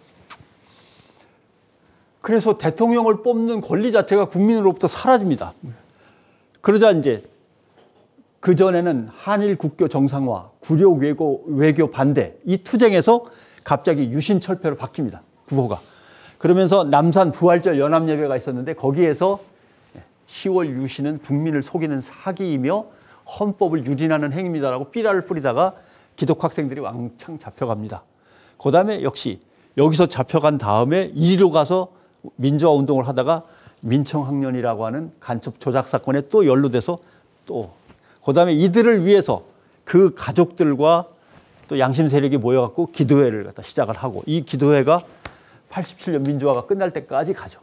그래서 대통령을 뽑는 권리 자체가 국민으로부터 사라집니다. 그러자 이제 그전에는 한일 국교 정상화, 구력 외교 반대 이 투쟁에서 갑자기 유신철폐로 바뀝니다. 구호가. 그러면서 남산 부활절 연합예배가 있었는데 거기에서 10월 유신은 국민을 속이는 사기이며 헌법을 유린하는 행위입니다라고 삐라를 뿌리다가 기독 학생들이 왕창 잡혀갑니다. 그 다음에 역시 여기서 잡혀간 다음에 이리로 가서 민주화 운동을 하다가 민청학년이라고 하는 간첩 조작 사건에 또 연루돼서 또 그 다음에 이들을 위해서 그 가족들과 또 양심 세력이 모여갖고 기도회를 갖다 시작을 하고 이 기도회가 87년 민주화가 끝날 때까지 가죠.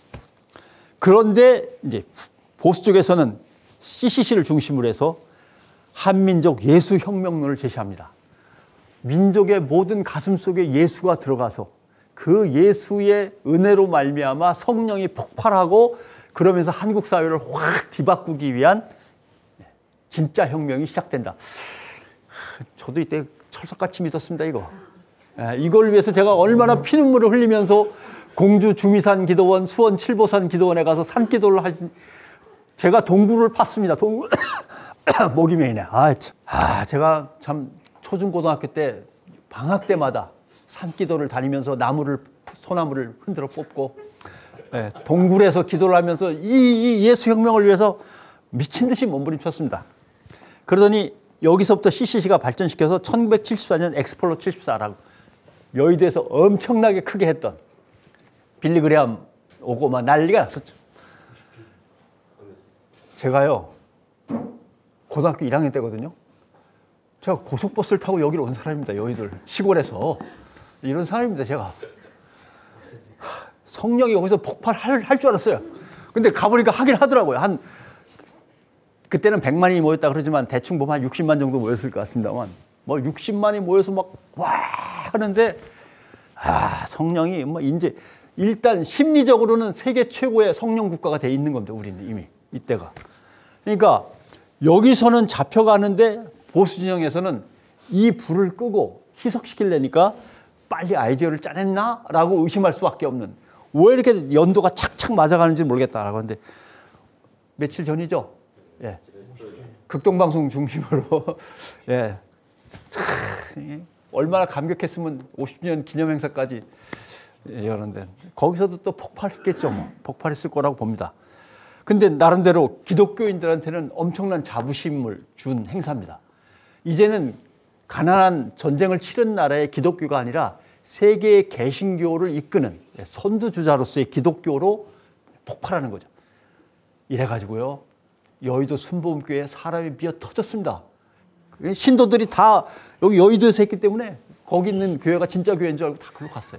그런데 이제 보수 쪽에서는 CCC를 중심으로 해서 한민족 예수혁명론을 제시합니다. 민족의 모든 가슴 속에 예수가 들어가서 그 예수의 은혜로 말미암아 성령이 폭발하고 그러면서 한국 사회를 확 뒤바꾸기 위한 진짜 혁명이 시작된다. 저도 이때 철석같이 믿었습니다. 이걸 위해서 제가 얼마나 피눈물을 흘리면서 공주 주미산 기도원, 수원 칠보산 기도원에 가서 산기도를 제가 동굴을 팠습니다. 동굴 목이 메이네. 제가 참 초중고등학교 때 방학 때마다 산기도를 다니면서 소나무를 흔들어 뽑고 동굴에서 기도를 하면서 이 예수혁명을 위해서 미친 듯이 몸부림쳤습니다. 그러더니 여기서부터 CCC가 발전시켜서 1974년 엑스폴로 74라고 여의도에서 엄청나게 크게 했던 빌리그레암 오고 막 난리가 났었죠. 제가요 고등학교 1학년 때거든요. 제가 고속버스를 타고 여기로 온 사람입니다. 여의도를 시골에서 이런 사람입니다. 제가 성령이 여기서 폭발할 줄 알았어요. 근데 가보니까 하긴 하더라고요. 그때는 100만이 모였다 그러지만 대충 보면 한 60만 정도 모였을 것 같습니다만 뭐 60만이 모여서 막 와 하는데 성령이 뭐 이제 일단 심리적으로는 세계 최고의 성령 국가가 돼 있는 겁니다. 우리는 이미 이때가. 그러니까 여기서는 잡혀가는데 보수 진영에서는 이 불을 끄고 희석시키려니까 빨리 아이디어를 짜냈나라고 의심할 수밖에 없는 왜 이렇게 연도가 착착 맞아가는지 모르겠다라고 하는데 며칠 전이죠. 예. 극동방송 중심으로 예. 참, 얼마나 감격했으면 50주년 기념행사까지 여는데 거기서도 또 폭발했겠죠. 뭐. 폭발했을 거라고 봅니다. 근데 나름대로 기독교인들한테는 엄청난 자부심을 준 행사입니다. 이제는 가난한 전쟁을 치른 나라의 기독교가 아니라 세계의 개신교를 이끄는 선두주자로서의 기독교로 폭발하는 거죠. 이래가지고요. 여의도 순복음교회에 사람이 미어 터졌습니다. 신도들이 다 여기 여의도에서 했기 때문에 거기 있는 교회가 진짜 교회인 줄 알고 다 글로 갔어요.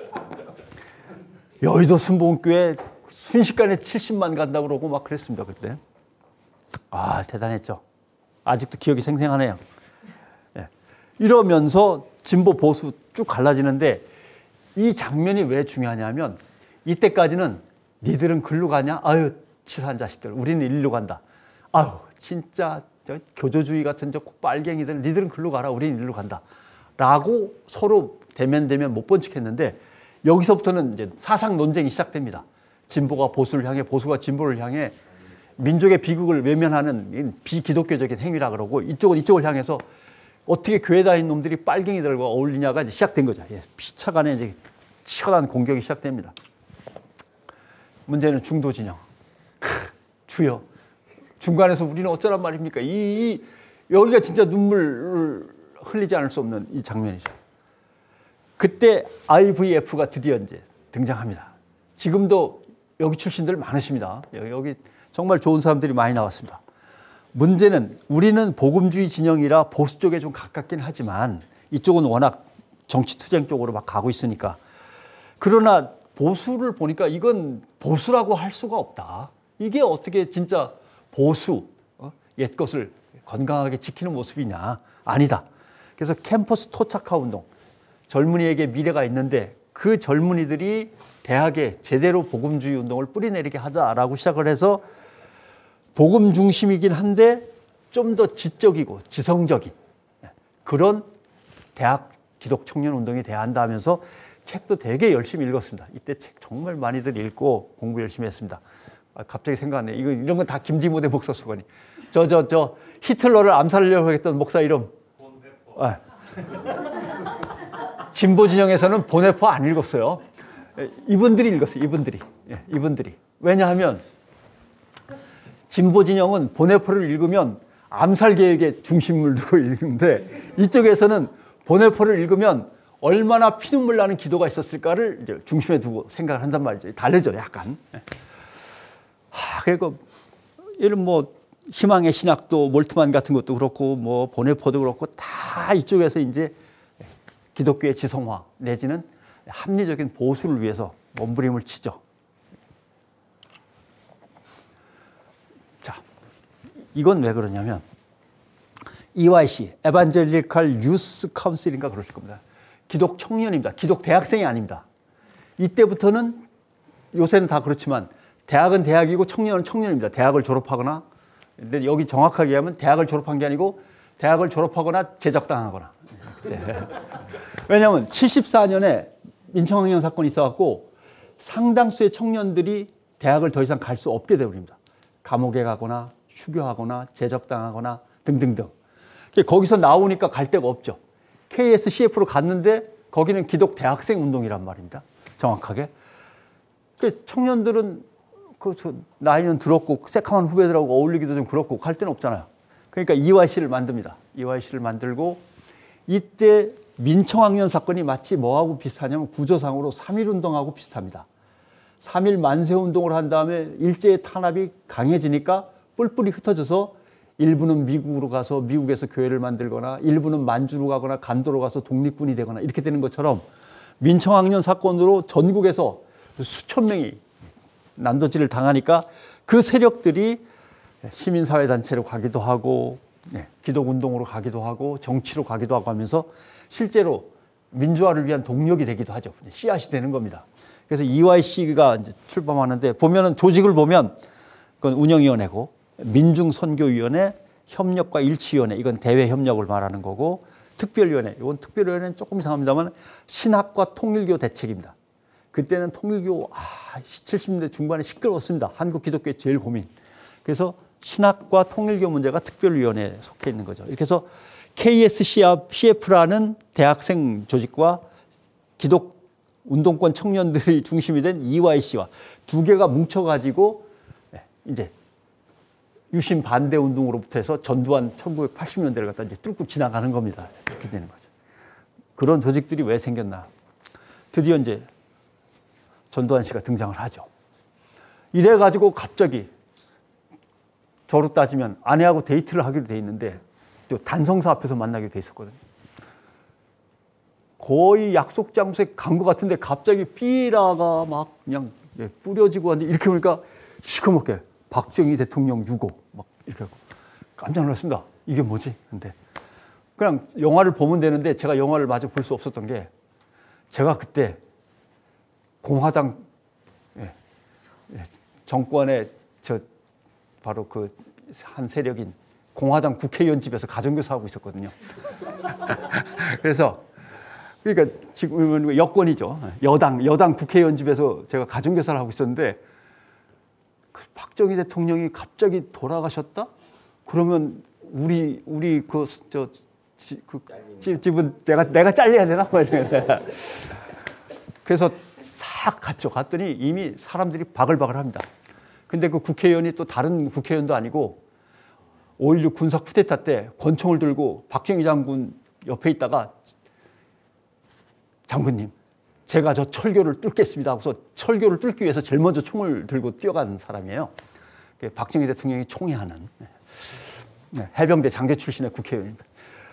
여의도 순복음교회 순식간에 70만 간다고 그러고 막 그랬습니다. 그때. 대단했죠. 아직도 기억이 생생하네요. 네. 이러면서 진보 보수 쭉 갈라지는데 이 장면이 왜 중요하냐면 이때까지는 니들은 글로 가냐? 아유 치사한 자식들. 우리는 일로 간다. 아유 진짜 저 교조주의 같은 저 빨갱이들 니들은 글로 가라. 우리는 일로 간다. 라고 서로 대면 못 본 척 했는데 여기서부터는 이제 사상 논쟁이 시작됩니다. 진보가 보수를 향해 보수가 진보를 향해 민족의 비극을 외면하는 비기독교적인 행위라 그러고 이쪽은 이쪽을 향해서 어떻게 교회 다니는 놈들이 빨갱이들과 어울리냐가 이제 시작된 거죠. 피차간에 이제 치열한 공격이 시작됩니다. 문제는 중도 진영. 주여. 중간에서 우리는 어쩌란 말입니까? 여기가 진짜 눈물을 흘리지 않을 수 없는 이 장면이죠. 그때 IVF가 드디어 이제 등장합니다. 지금도 여기 출신들 많으십니다. 여기 정말 좋은 사람들이 많이 나왔습니다. 문제는 우리는 복음주의 진영이라 보수 쪽에 좀 가깝긴 하지만 이쪽은 워낙 정치 투쟁 쪽으로 막 가고 있으니까. 그러나 보수를 보니까 이건 보수라고 할 수가 없다. 이게 어떻게 진짜 보수, 옛 것을 건강하게 지키는 모습이냐? 아니다. 그래서 캠퍼스 토착화 운동, 젊은이에게 미래가 있는데 그 젊은이들이 대학에 제대로 복음주의 운동을 뿌리내리게 하자라고 시작을 해서 복음 중심이긴 한데 좀 더 지적이고 지성적인 그런 대학 기독 청년 운동이 돼야 한다 하면서 책도 되게 열심히 읽었습니다. 이때 책 정말 많이들 읽고 공부 열심히 했습니다. 갑자기 생각나네. 이런 건 다 김디모데 목사 수건이. 저 히틀러를 암살하려고 했던 목사 이름. 아. 진보 진영에서는 보네포 안 읽었어요. 이분들이 읽었어요. 이분들이. 왜냐하면 진보 진영은 보네포를 읽으면 암살 계획에 중심을 두고 읽는데 이쪽에서는 보네포를 읽으면 얼마나 피눈물 나는 기도가 있었을까를 이제 중심에 두고 생각을 한단 말이죠. 다르죠, 약간. 그리고 이런 뭐 희망의 신학도 몰트만 같은 것도 그렇고 뭐 보네포도 그렇고 다 이쪽에서 이제 기독교의 지성화 내지는 합리적인 보수를 위해서 몸부림을 치죠. 자, 이건 왜 그러냐면 EYC, 에반젤리컬 유스 카운슬인가 그럴 겁니다. 기독 청년입니다. 기독 대학생이 아닙니다. 이때부터는 요새는 다 그렇지만 대학은 대학이고 청년은 청년입니다. 대학을 졸업하거나, 근데 여기 정확하게 하면 대학을 졸업한 게 아니고 대학을 졸업하거나 제적당하거나. 왜냐하면 74년에 민청학년 사건이 있어갖고 상당수의 청년들이 대학을 더 이상 갈 수 없게 되어버립니다. 감옥에 가거나 휴교하거나 제적당하거나 등등등. 거기서 나오니까 갈 데가 없죠. KSCF로 갔는데 거기는 기독 대학생 운동이란 말입니다. 정확하게. 청년들은 나이는 들었고 새카만 후배들하고 어울리기도 좀 그렇고 갈 데는 없잖아요. 그러니까 EYC를 만듭니다. EYC를 만들고 이때 민청학년 사건이 마치 뭐하고 비슷하냐면 구조상으로 3.1운동하고 비슷합니다. 3.1 만세운동을 한 다음에 일제의 탄압이 강해지니까 뿔뿔이 흩어져서 일부는 미국으로 가서 미국에서 교회를 만들거나 일부는 만주로 가거나 간도로 가서 독립군이 되거나 이렇게 되는 것처럼 민청학년 사건으로 전국에서 수천 명이 난도질을 당하니까 그 세력들이 시민사회단체로 가기도 하고 기독운동으로 가기도 하고 정치로 가기도 하고 하면서 실제로 민주화를 위한 동력이 되기도 하죠. 씨앗이 되는 겁니다. 그래서 EYC가 이제 출범하는데 보면은 조직을 보면 그건 운영위원회고 민중선교위원회, 협력과 일치위원회 이건 대외협력을 말하는 거고 특별위원회 이건 특별위원회는 조금 이상합니다만 신학과 통일교 대책입니다. 그때는 통일교 70년대 중반에 시끄러웠습니다. 한국 기독교의 제일 고민. 그래서 신학과 통일교 문제가 특별위원회에 속해 있는 거죠. 이렇게 해서 KSCF라는 대학생 조직과 기독 운동권 청년들이 중심이 된 EYC와 두 개가 뭉쳐가지고 이제 유신 반대 운동으로부터 해서 전두환 1980년대를 갖다 이제 뚫고 지나가는 겁니다. 이렇게 되는 거죠. 그런 조직들이 왜 생겼나? 드디어 이제 전두환 씨가 등장을 하죠. 이래가지고 갑자기 저로 따지면 아내하고 데이트를 하기로 돼 있는데 또 단성사 앞에서 만나기로 돼 있었거든요. 거의 약속 장소에 간 것 같은데 갑자기 삐라가 막 그냥 뿌려지고 하는데 이렇게 보니까 시커멓게 박정희 대통령 유고 막 이렇게 하고 깜짝 놀랐습니다. 이게 뭐지? 근데 그냥 영화를 보면 되는데 제가 영화를 마저 볼 수 없었던 게 제가 그때 공화당 정권의 바로 그 한 세력인 공화당 국회의원 집에서 가정교사하고 있었거든요. 그래서 그러니까 지금 여권이죠. 여당 국회의원 집에서 제가 가정교사를 하고 있었는데 박정희 대통령이 갑자기 돌아가셨다? 그러면 우리 집은 내가 잘려야 되나? 그래서 싹 갔죠. 갔더니 이미 사람들이 바글바글합니다. 근데 그 국회의원이 또 다른 국회의원도 아니고 5.16 군사 쿠데타 때 권총을 들고 박정희 장군 옆에 있다가 장군님 제가 저 철교를 뚫겠습니다 하고서 철교를 뚫기 위해서 제일 먼저 총을 들고 뛰어간 사람이에요. 박정희 대통령이 총애하는 해병대 장교 출신의 국회의원입니다.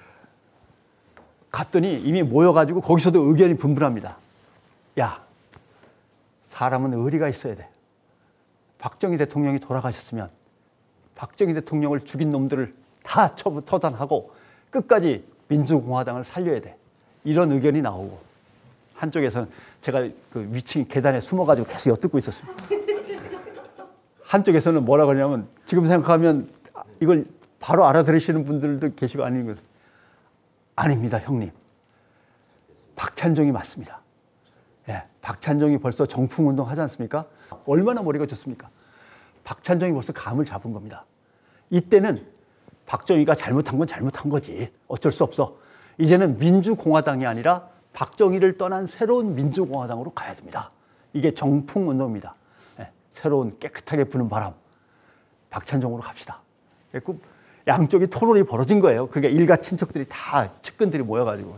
갔더니 이미 모여가지고 거기서도 의견이 분분합니다. 야, 사람은 의리가 있어야 돼. 박정희 대통령이 돌아가셨으면 박정희 대통령을 죽인 놈들을 다 처단하고 끝까지 민주공화당을 살려야 돼. 이런 의견이 나오고, 한쪽에서는 제가 그 위층 계단에 숨어가지고 계속 엿듣고 있었습니다. 한쪽에서는 뭐라 그러냐면, 지금 생각하면 이걸 바로 알아들으시는 분들도 계시고 아닙니다, 형님. 박찬종이 맞습니다. 예, 박찬종이 벌써 정풍운동 하지 않습니까? 얼마나 머리가 좋습니까? 박찬종이 벌써 감을 잡은 겁니다. 이때는 박정희가 잘못한 건 잘못한 거지. 어쩔 수 없어. 이제는 민주공화당이 아니라 박정희를 떠난 새로운 민주공화당으로 가야 됩니다. 이게 정풍운동입니다. 예, 새로운 깨끗하게 부는 바람. 박찬종으로 갑시다. 그래서 양쪽이 토론이 벌어진 거예요. 그러니까 일가 친척들이 다 측근들이 모여가지고.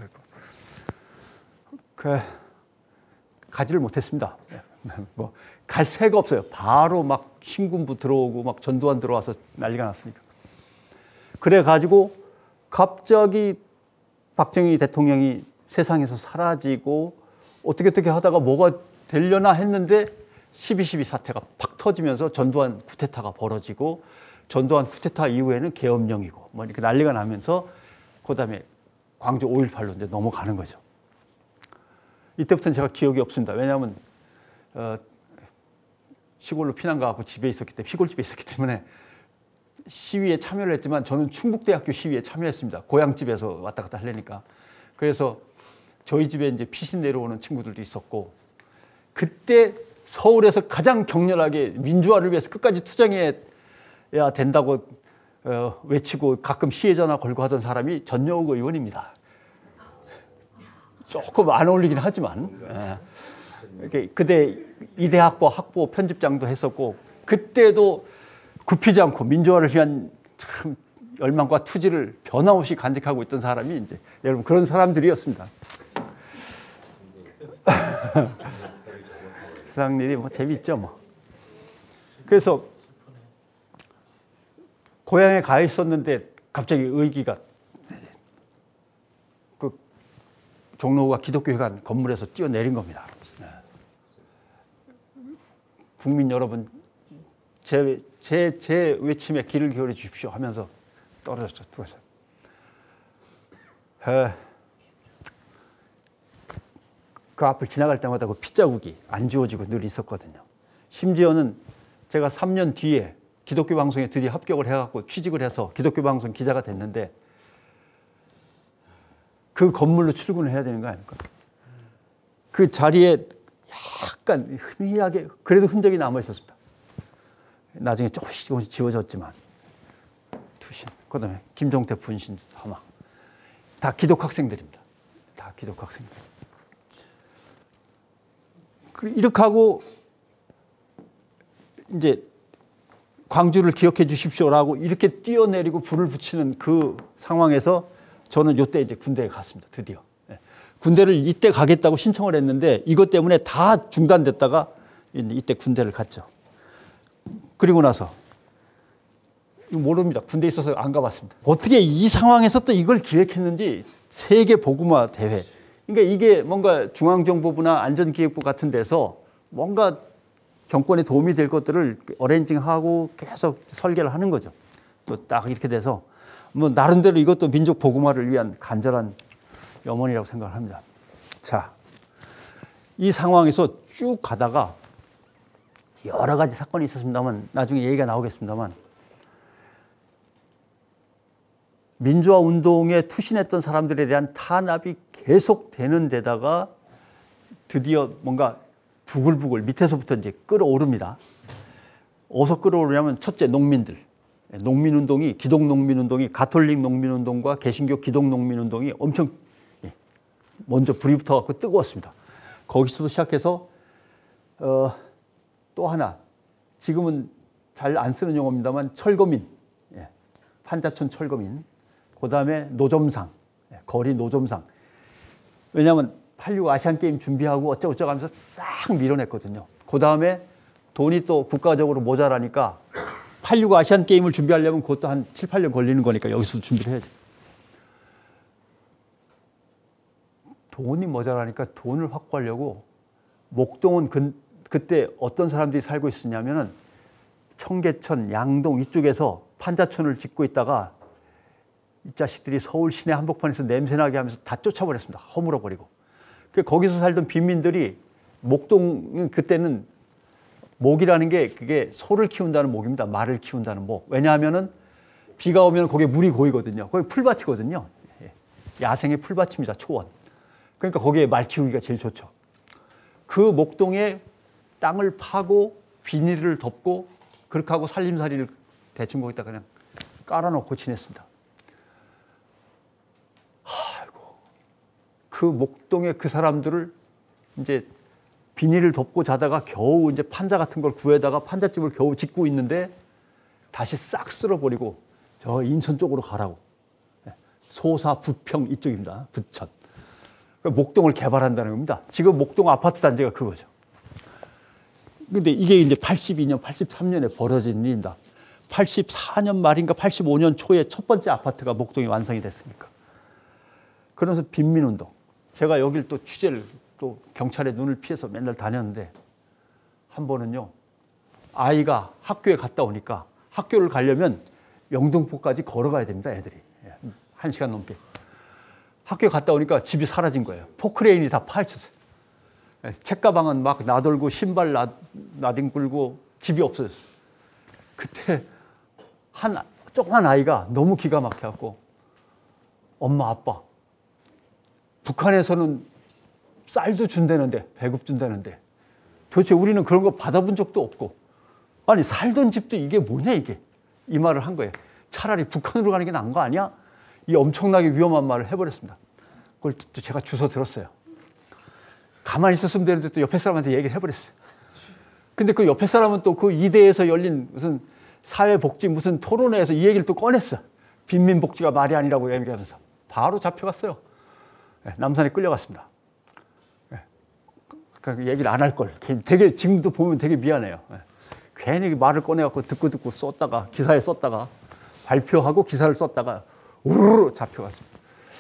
가지를 못했습니다. 뭐 갈 새가 없어요. 바로 막 신군부 들어오고 막 전두환 들어와서 난리가 났으니까. 그래가지고 갑자기 박정희 대통령이 세상에서 사라지고 어떻게 하다가 뭐가 되려나 했는데 12.12 사태가 팍 터지면서 전두환 쿠데타가 벌어지고, 전두환 쿠데타 이후에는 계엄령이고 뭐 이렇게 난리가 나면서 그다음에 광주 5.18로 이제 넘어가는 거죠. 이때부터는 제가 기억이 없습니다. 왜냐하면 시골로 피난 가고 집에 있었기 때문에, 시골집에 있었기 때문에 시위에 참여를 했지만 저는 충북대학교 시위에 참여했습니다. 고향집에서 왔다 갔다 하려니까. 그래서 저희 집에 이제 피신 내려오는 친구들도 있었고, 그때 서울에서 가장 격렬하게 민주화를 위해서 끝까지 투쟁해야 된다고 외치고 가끔 시위 전화 걸고 하던 사람이 전여욱 의원입니다. 조금 안 어울리긴 하지만, 그때 이대학부 학부 편집장도 했었고, 그때도 굽히지 않고 민주화를 위한 참 열망과 투지를 변함없이 간직하고 있던 사람이 이제 여러분 그런 사람들이었습니다. 세상 일이 뭐 재밌죠 뭐. 그래서 고향에 가 있었는데 갑자기 의기가, 그 종로구가 기독교회관 건물에서 뛰어내린 겁니다. 국민 여러분, 제 외침에 귀를 기울여 주십시오 하면서 떨어졌죠. 누워서. 그 앞을 지나갈 때마다 그 핏자국이 안 지워지고 늘 있었거든요. 심지어는 제가 3년 뒤에 기독교 방송에 드디어 합격을 해갖고 취직을 해서 기독교 방송 기자가 됐는데, 그 건물로 출근을 해야 되는 거 아닙니까? 그 자리에 약간 희미하게 그래도 흔적이 남아 있었습니다. 나중에 조금씩 지워졌지만, 투신, 그다음에 김종태 분신 하마, 다 기독 학생들입니다. 다 기독 학생들. 이렇게 하고 이제 광주를 기억해 주십시오라고 이렇게 뛰어내리고 불을 붙이는 그 상황에서 저는 이때 이제 군대에 갔습니다. 드디어. 군대를 이때 가겠다고 신청을 했는데 이것 때문에 다 중단됐다가 이때 군대를 갔죠. 그리고 나서 모릅니다. 군대에 있어서 안 가봤습니다. 어떻게 이 상황에서 또 이걸 기획했는지, 세계 복음화 대회. 그러니까 이게 뭔가 중앙정보부나 안전기획부 같은 데서 뭔가 정권에 도움이 될 것들을 어레인징하고 계속 설계를 하는 거죠. 또 딱 이렇게 돼서 뭐 나름대로 이것도 민족 복음화를 위한 간절한 염원이라고 생각을 합니다. 자, 이 상황에서 쭉 가다가 여러 가지 사건이 있었습니다만 나중에 얘기가 나오겠습니다만, 민주화 운동에 투신했던 사람들에 대한 탄압이 계속되는 데다가 드디어 뭔가 부글부글 밑에서부터 이제 끌어오릅니다. 어디서 끌어오르냐면, 첫째 농민들. 농민운동이, 기독농민운동이, 가톨릭 농민운동과 개신교 기독농민운동이 엄청 먼저 불이 붙어갖고 뜨거웠습니다. 거기서부터 시작해서 또 하나, 지금은 잘 안 쓰는 용어입니다만 철거민, 판자촌 철거민, 그 다음에 노점상, 거리 노점상. 왜냐하면 86 아시안게임 준비하고 어쩌고저쩌고 하면서 싹 밀어냈거든요. 그 다음에 돈이 또 국가적으로 모자라니까 86 아시안게임을 준비하려면 그것도 한 7, 8년 걸리는 거니까 여기서 준비를 해야지. 돈이 모자라니까 돈을 확보하려고 목동은 그때 어떤 사람들이 살고 있었냐면은 청계천, 양동 이쪽에서 판자촌을 짓고 있다가 이 자식들이 서울 시내 한복판에서 냄새나게 하면서 다 쫓아버렸습니다. 허물어버리고. 거기서 살던 빈민들이 목동, 그때는 목이라는 게 그게 소를 키운다는 목입니다. 말을 키운다는 목. 왜냐하면은 비가 오면 거기에 물이 고이거든요. 거기 풀밭이거든요. 야생의 풀밭입니다. 초원. 그러니까 거기에 말 키우기가 제일 좋죠. 그 목동에 땅을 파고 비닐을 덮고 그렇게 하고 살림살이를 대충 거기다 그냥 깔아놓고 지냈습니다. 아이고, 그 목동의 그 사람들을 이제 비닐을 덮고 자다가 겨우 이제 판자 같은 걸 구해다가 판잣집을 겨우 짓고 있는데 다시 싹 쓸어버리고 저 인천 쪽으로 가라고. 소사, 부평 이쪽입니다. 부천. 목동을 개발한다는 겁니다. 지금 목동 아파트 단지가 그거죠. 근데 이게 이제 82년, 83년에 벌어진 일입니다. 84년 말인가 85년 초에 첫 번째 아파트가 목동에 완성이 됐으니까. 그러면서 빈민운동. 제가 여길 또 취재를 또 경찰의 눈을 피해서 맨날 다녔는데 한 번은요, 아이가 학교에 갔다 오니까 학교를 가려면 영등포까지 걸어가야 됩니다, 애들이. 1시간 넘게. 학교에 갔다 오니까 집이 사라진 거예요. 포크레인이 다 파헤쳤어요. 책가방은 막 나돌고 신발 나뒹굴고 집이 없어졌어요. 그때 조그만 아이가 너무 기가 막혀갖고 엄마 아빠 북한에서는 쌀도 준다는데 배급 준다는데 도대체 우리는 그런 거 받아본 적도 없고 아니 살던 집도 이게 뭐냐 이게 이 말을 한 거예요. 차라리 북한으로 가는 게 나은 거 아니야? 이 엄청나게 위험한 말을 해버렸습니다. 그걸 또 제가 주워 들었어요. 가만히 있었으면 되는데 또 옆에 사람한테 얘기를 해버렸어요. 근데 그 옆에 사람은 또 그 이대에서 열린 무슨 사회복지 무슨 토론회에서 이 얘기를 또 꺼냈어. 빈민복지가 말이 아니라고 얘기하면서 바로 잡혀갔어요. 남산에 끌려갔습니다. 그 얘기를 안 할 걸. 되게 지금도 보면 되게 미안해요. 괜히 말을 꺼내갖고 듣고 썼다가 기사에 썼다가 발표하고 기사를 썼다가 우르르 잡혀갔습니다.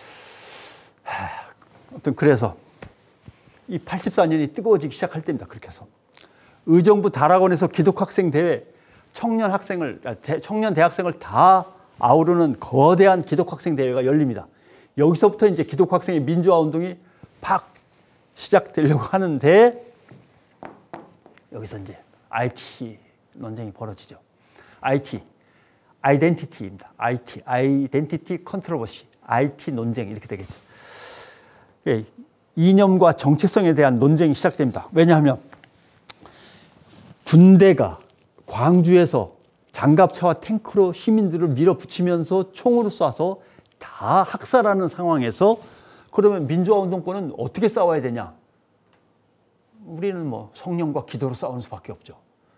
아무튼 그래서 이 84년이 뜨거워지기 시작할 때입니다. 그렇게 해서 의정부 다락원에서 기독학생 대회 청년 대학생을 다 아우르는 거대한 기독학생 대회가 열립니다. 여기서부터 이제 기독학생의 민주화 운동이 팍 시작되려고 하는데 여기서 이제 IT 논쟁이 벌어지죠. 아이덴티티입니다. 아이덴티티 컨트로버시, IT 논쟁 이렇게 되겠죠. 예, 이념과 정체성에 대한 논쟁이 시작됩니다. 왜냐하면 군대가 광주에서 장갑차와 탱크로 시민들을 밀어붙이면서 총으로 쏴서 다 학살하는 상황에서 그러면 민주화 운동권은 어떻게 싸워야 되냐? 우리는 뭐 성령과 기도로 싸우는 수밖에 없죠.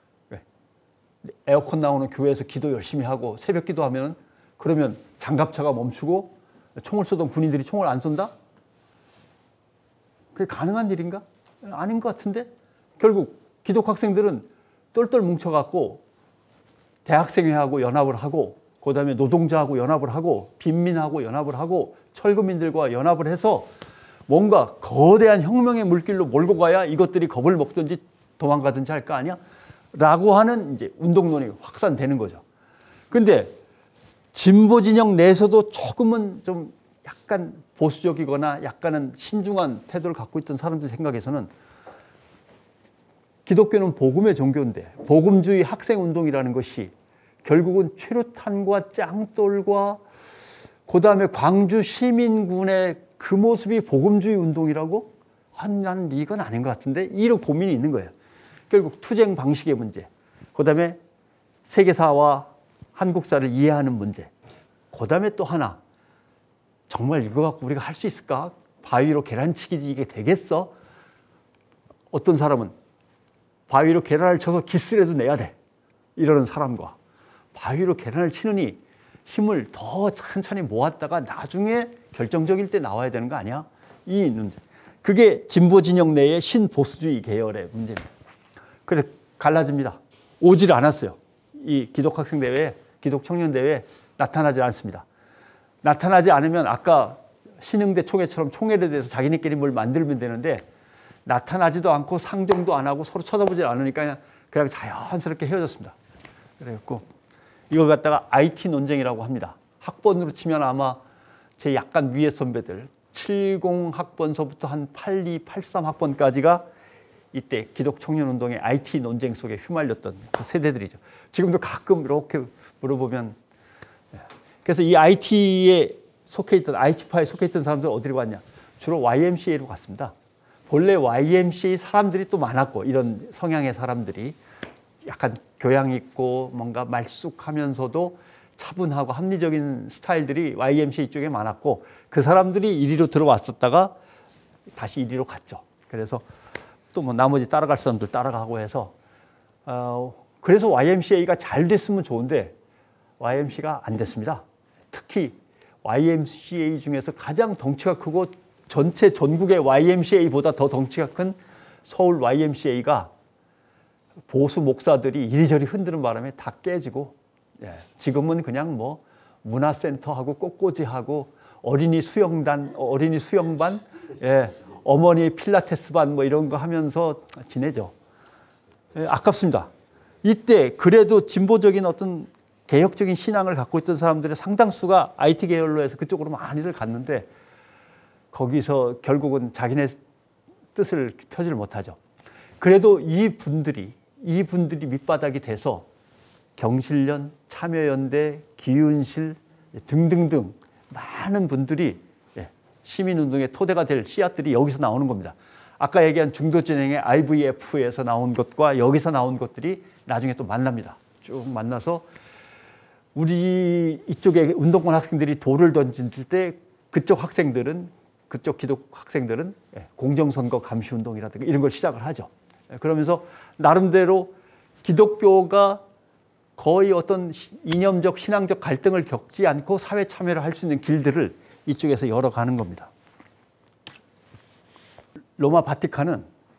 에어컨 나오는 교회에서 기도 열심히 하고 새벽 기도하면 그러면 장갑차가 멈추고 총을 쏘던 군인들이 총을 안 쏜다? 그게 가능한 일인가? 아닌 것 같은데 결국 기독학생들은 똘똘 뭉쳐갖고 대학생회하고 연합을 하고 그다음에 노동자하고 연합을 하고 빈민하고 연합을 하고 철거민들과 연합을 해서 뭔가 거대한 혁명의 물길로 몰고 가야 이것들이 겁을 먹든지 도망가든지 할 거 아니야? 라고 하는 이제 운동론이 확산되는 거죠. 근데 진보 진영 내에서도 조금은 좀 약간 보수적이거나 약간은 신중한 태도를 갖고 있던 사람들 생각에서는 기독교는 복음의 종교인데 복음주의 학생운동이라는 것이 결국은 최루탄과 짱돌과 그다음에 광주 시민군의 그 모습이 복음주의 운동이라고? 난 이건 아닌 것 같은데 이런 고민이 있는 거예요. 결국 투쟁 방식의 문제, 그다음에 세계사와 한국사를 이해하는 문제, 그다음에 또 하나 정말 이거 갖고 우리가 할 수 있을까? 바위로 계란치기지 이게 되겠어? 어떤 사람은 바위로 계란을 쳐서 기스라도 내야 돼 이러는 사람과 바위로 계란을 치느니 힘을 더 천천히 모았다가 나중에 결정적일 때 나와야 되는 거 아니야? 이 문제. 그게 진보 진영 내의 신보수주의 계열의 문제입니다. 그래서 갈라집니다. 오질 않았어요. 이 기독학생 대회, 기독청년 대회 나타나지 않습니다. 나타나지 않으면 아까 신흥대 총회처럼 총회에 대해서 자기네끼리 뭘 만들면 되는데 나타나지도 않고 상정도 안 하고 서로 쳐다보지 않으니까 그냥 자연스럽게 헤어졌습니다. 그래갖고 이걸 갖다가 IT 논쟁이라고 합니다. 학번으로 치면 아마 제 약간 위에 선배들 70 학번서부터 한 82, 83 학번까지가 이때 기독청년운동의 IT 논쟁 속에 휘말렸던 그 세대들이죠. 지금도 가끔 이렇게 물어보면, 그래서 이 IT에 속해 있던, IT파에 속해 있던 사람들 어디로 갔냐? 주로 YMCA로 갔습니다. 본래 YMCA 사람들이 또 많았고, 이런 성향의 사람들이 약간 교양 있고 뭔가 말쑥하면서도 차분하고 합리적인 스타일들이 YMCA 쪽에 많았고, 그 사람들이 이리로 들어왔었다가 다시 이리로 갔죠. 그래서 또 뭐 나머지 따라갈 사람들 따라가고 해서 그래서 YMCA가 잘 됐으면 좋은데 YMCA가 안 됐습니다. 특히 YMCA 중에서 가장 덩치가 크고 전체 전국의 YMCA보다 더 덩치가 큰 서울 YMCA가 보수 목사들이 이리저리 흔드는 바람에 다 깨지고, 지금은 그냥 뭐 문화센터하고 꽃꽂이하고 어린이 수영반, 어머니 필라테스반 뭐 이런 거 하면서 지내죠. 아깝습니다. 이때 그래도 진보적인 어떤 개혁적인 신앙을 갖고 있던 사람들의 상당수가 IT 계열로 해서 그쪽으로 많이들 갔는데 거기서 결국은 자기네 뜻을 펴지를 못하죠. 그래도 이분들이 밑바닥이 돼서 경실련, 참여연대, 기윤실 등등등 많은 분들이 시민운동의 토대가 될 씨앗들이 여기서 나오는 겁니다. 아까 얘기한 중도진영의 IVF에서 나온 것과 여기서 나온 것들이 나중에 또 만납니다. 쭉 만나서 우리 이쪽에 운동권 학생들이 돌을 던질 때 그쪽 기독 학생들은 공정선거 감시운동이라든가 이런 걸 시작을 하죠. 그러면서 나름대로 기독교가 거의 어떤 이념적, 신앙적 갈등을 겪지 않고 사회 참여를 할 수 있는 길들을 이쪽에서 열어가는 겁니다. 로마 바티칸은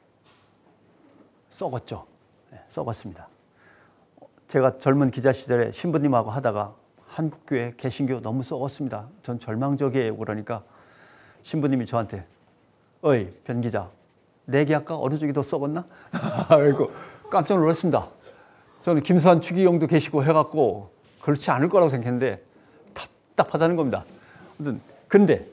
썩었죠. 썩었습니다. 제가 젊은 기자 시절에 신부님하고 하다가 한국교회 개신교 너무 썩었습니다. 전 절망적이에요. 그러니까 신부님이 저한테 어이 변 기자, 내게 아까 어느 쪽이 더 썩었나? 그리고 깜짝 놀랐습니다. 저는 김수환 추기경도 계시고 해갖고 그렇지 않을 거라고 생각했는데 답답하다는 겁니다. 근데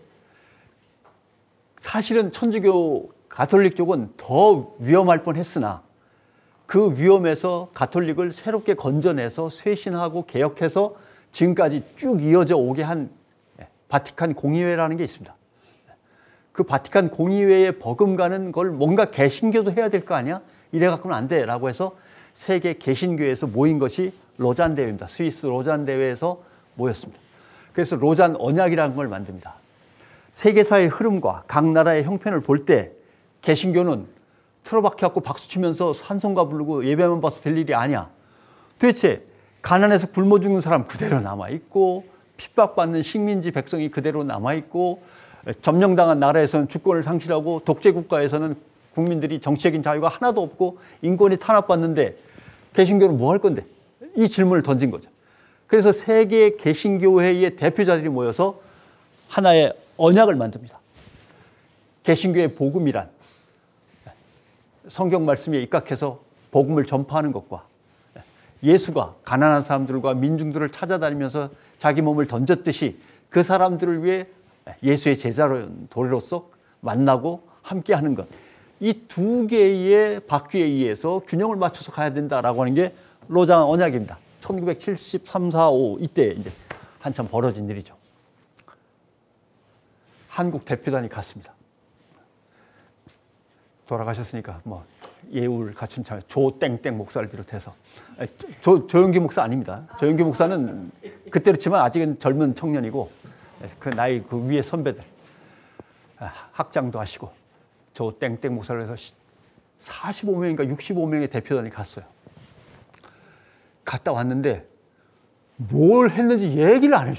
사실은 천주교 가톨릭 쪽은 더 위험할 뻔했으나 그 위험에서 가톨릭을 새롭게 건져내서 쇄신하고 개혁해서 지금까지 쭉 이어져 오게 한 바티칸 공의회라는 게 있습니다. 그 바티칸 공의회에 버금가는 걸 뭔가 개신교도 해야 될 거 아니야? 이래 갖고는 안 돼 라고 해서 세계 개신교에서 모인 것이 로잔 대회입니다. 스위스 로잔 대회에서 모였습니다. 그래서 로잔 언약이라는 걸 만듭니다. 세계사의 흐름과 각 나라의 형편을 볼 때 개신교는 틀어박혀갖고 박수치면서 찬송가 부르고 예배만 봐서 될 일이 아니야. 도대체 가난해서 굶어 죽는 사람 그대로 남아있고 핍박받는 식민지 백성이 그대로 남아있고 점령당한 나라에서는 주권을 상실하고 독재국가에서는 국민들이 정치적인 자유가 하나도 없고 인권이 탄압받는데 개신교는 뭐 할 건데? 이 질문을 던진 거죠. 그래서 세계 개신교회의 대표자들이 모여서 하나의 언약을 만듭니다. 개신교의 복음이란 성경 말씀에 입각해서 복음을 전파하는 것과 예수가 가난한 사람들과 민중들을 찾아다니면서 자기 몸을 던졌듯이 그 사람들을 위해 예수의 제자로서 만나고 함께하는 것. 이 두 개의 바퀴에 의해서 균형을 맞춰서 가야 된다라고 하는 게 로잔 언약입니다. 1973, 4, 5 이때 이제 한참 벌어진 일이죠. 한국 대표단이 갔습니다. 돌아가셨으니까 뭐 예우를 갖춘 참 조땡땡 목사를 비롯해서 조영기 목사 아닙니다. 조영기 목사는 그때로 치면 아직은 젊은 청년이고 그 나이 그 위에 선배들 학장도 하시고 조땡땡 목사를 해서 45명인가 65명의 대표단이 갔어요. 갔다 왔는데 뭘 했는지 얘기를 안 해줘.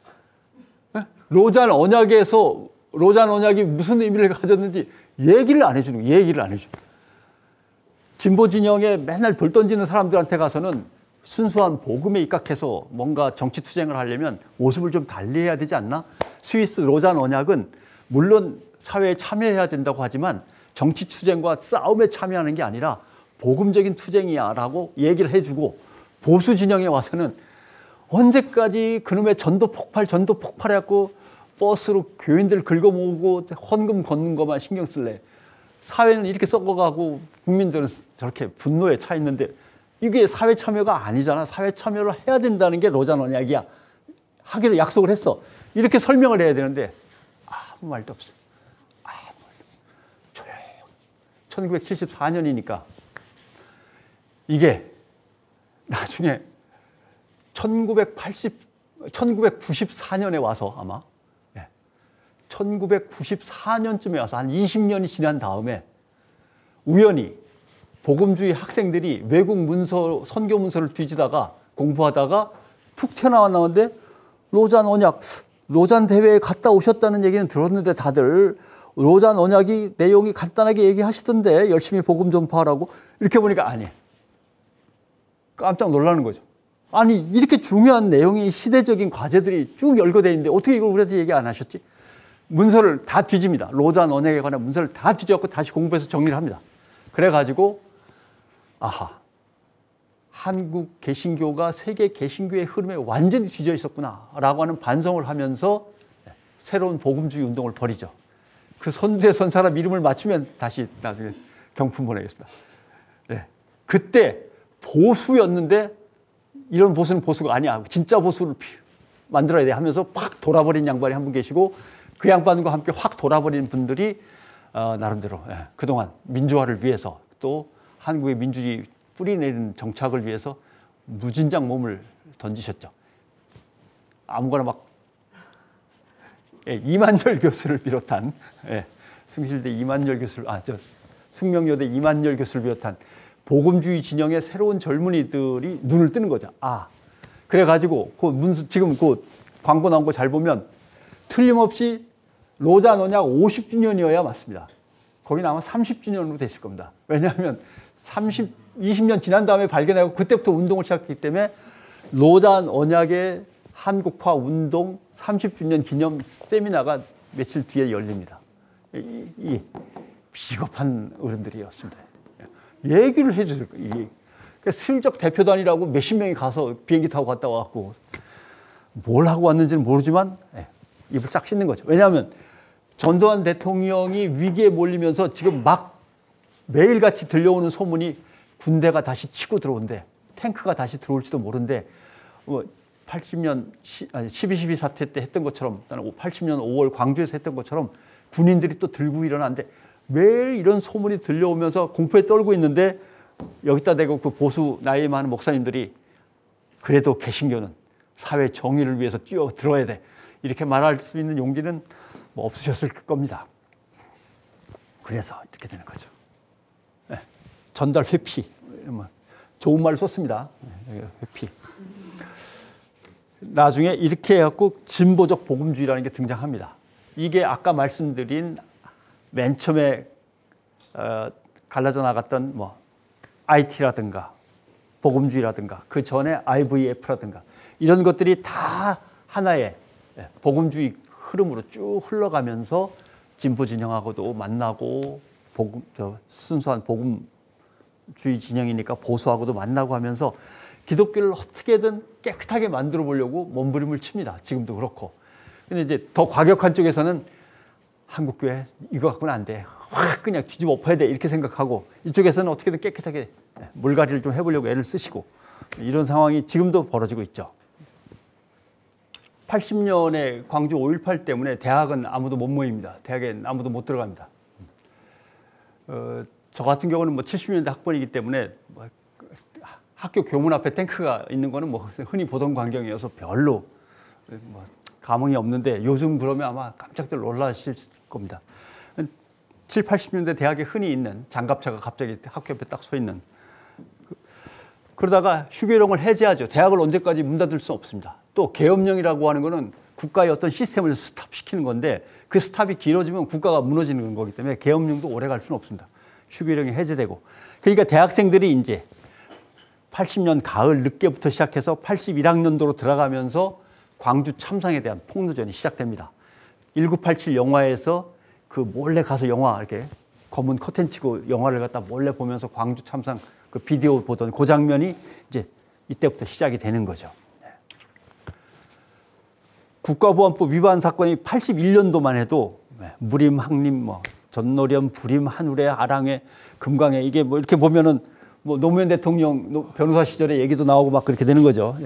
로잔 언약이 무슨 의미를 가졌는지 얘기를 안 해주는 거예요. 얘기를 안 해줘. 진보 진영에 맨날 돌 던지는 사람들한테 가서는 순수한 복음에 입각해서 뭔가 정치 투쟁을 하려면 모습을 좀 달리해야 되지 않나? 스위스 로잔 언약은 물론 사회에 참여해야 된다고 하지만 정치 투쟁과 싸움에 참여하는 게 아니라 복음적인 투쟁이야 라고 얘기를 해주고 보수 진영에 와서는 언제까지 그놈의 전도 폭발해갖고 버스로 교인들 긁어모으고 헌금 걷는 것만 신경 쓸래. 사회는 이렇게 썩어가고 국민들은 저렇게 분노에 차 있는데 이게 사회 참여가 아니잖아. 사회 참여를 해야 된다는 게 로잔 언약이야. 하기로 약속을 했어. 이렇게 설명을 해야 되는데 아무 말도 없어. 아무 말도 없어. 조용히. 1974년이니까 이게 나중에 1994년에 와서 아마 1994년쯤에 와서 한 20년이 지난 다음에 우연히 복음주의 학생들이 외국 문서, 선교 문서를 뒤지다가 공부하다가 툭 튀어나왔는데 로잔 언약, 로잔 대회에 갔다 오셨다는 얘기는 들었는데 다들 로잔 언약이 내용이 간단하게 얘기하시던데 열심히 복음 전파하라고 이렇게 보니까 아니. 깜짝 놀라는 거죠. 아니 이렇게 중요한 내용이 시대적인 과제들이 쭉 열거되어 있는데 어떻게 이걸 우리한테 얘기 안 하셨지? 문서를 다 뒤집니다. 로잔 언약에 관한 문서를 다 뒤져갖고 다시 공부해서 정리를 합니다. 그래가지고 아하, 한국 개신교가 세계 개신교의 흐름에 완전히 뒤져 있었구나라고 하는 반성을 하면서 새로운 복음주의 운동을 벌이죠. 그 선두에 선 사람 이름을 맞추면 다시 나중에 경품 보내겠습니다. 네. 그때 보수였는데 이런 보수는 보수가 아니야. 진짜 보수를 만들어야 돼 하면서 팍 돌아버린 양반이 한 분 계시고 그 양반과 함께 확 돌아버린 분들이 나름대로 그동안 민주화를 위해서 또 한국의 민주주의 뿌리내리는 정착을 위해서 무진장 몸을 던지셨죠. 아무거나 막 이만열 교수를 비롯한 숭실대 이만열 교수를 숙명여대 이만열 교수를 비롯한 복음주의 진영의 새로운 젊은이들이 눈을 뜨는 거죠. 그래가지고 그 문서 지금 그 광고 나온 거 잘 보면 틀림없이 로잔 언약 50주년이어야 맞습니다. 거기는 아마 30주년으로 됐을 겁니다. 왜냐하면 20년 지난 다음에 발견하고 그때부터 운동을 시작했기 때문에 로잔 언약의 한국화 운동 30주년 기념 세미나가 며칠 뒤에 열립니다. 이 비겁한 어른들이었습니다. 얘기를 해주세요. 슬쩍 대표단이라고 몇십 명이 가서 비행기 타고 갔다 와갖고 뭘 하고 왔는지는 모르지만 입을 싹 씻는 거죠. 왜냐하면 전두환 대통령이 위기에 몰리면서 지금 막 매일같이 들려오는 소문이 군대가 다시 치고 들어온대. 탱크가 다시 들어올지도 모른대. 80년 12.12 사태 때 했던 것처럼 80년 5월 광주에서 했던 것처럼 군인들이 또 들고 일어나는데 매일 이런 소문이 들려오면서 공포에 떨고 있는데 여기다 대고 그 보수 나이 많은 목사님들이 그래도 개신교는 사회 정의를 위해서 뛰어들어야 돼. 이렇게 말할 수 있는 용기는 뭐 없으셨을 겁니다. 그래서 이렇게 되는 거죠. 전달 회피. 좋은 말을 썼습니다. 회피. 나중에 이렇게 해갖고 진보적 복음주의라는 게 등장합니다. 이게 아까 말씀드린 맨 처음에 갈라져 나갔던 IT라든가 복음주의라든가 그 전에 IVF라든가 이런 것들이 다 하나의 복음주의 흐름으로 쭉 흘러가면서 진보 진영하고도 만나고 순수한 복음주의 진영이니까 보수하고도 만나고 하면서 기독교를 어떻게든 깨끗하게 만들어 보려고 몸부림을 칩니다. 지금도 그렇고. 근데 이제 더 과격한 쪽에서는 한국교회 이거 갖고는 안 돼. 확 그냥 뒤집어 엎어야 돼. 이렇게 생각하고 이쪽에서는 어떻게든 깨끗하게 물갈이를 좀 해보려고 애를 쓰시고 이런 상황이 지금도 벌어지고 있죠. 80년에 광주 5.18 때문에 대학은 아무도 못 모입니다. 대학에 아무도 못 들어갑니다. 저 같은 경우는 70년대 학번이기 때문에 학교 교문 앞에 탱크가 있는 거는 흔히 보던 광경이어서 별로 감흥이 없는데 요즘 그러면 아마 깜짝들 놀라실 겁니다. 7, 80년대 대학에 흔히 있는 장갑차가 갑자기 학교 옆에 딱 서 있는. 그러다가 휴교령을 해제하죠. 대학을 언제까지 문 닫을 수 없습니다. 또 계엄령이라고 하는 거는 국가의 어떤 시스템을 스탑시키는 건데 그 스탑이 길어지면 국가가 무너지는 거기 때문에 계엄령도 오래 갈 수는 없습니다. 휴교령이 해제되고. 그러니까 대학생들이 이제 80년 가을 늦게부터 시작해서 81학년도로 들어가면서 광주 참상에 대한 폭로전이 시작됩니다. 1987 영화에서 그 몰래 가서 영화 이렇게 검은 커튼 치고 영화를 갖다 몰래 보면서 광주 참상 그 비디오 보던 그 장면이 이제 이때부터 시작이 되는 거죠. 국가보안법 위반 사건이 81년도만 해도 무림, 항림, 전노련, 불임, 한울에, 아랑에, 금강에 이게 뭐 이렇게 보면은 뭐 노무현 대통령 변호사 시절에 얘기도 나오고 막 그렇게 되는 거죠.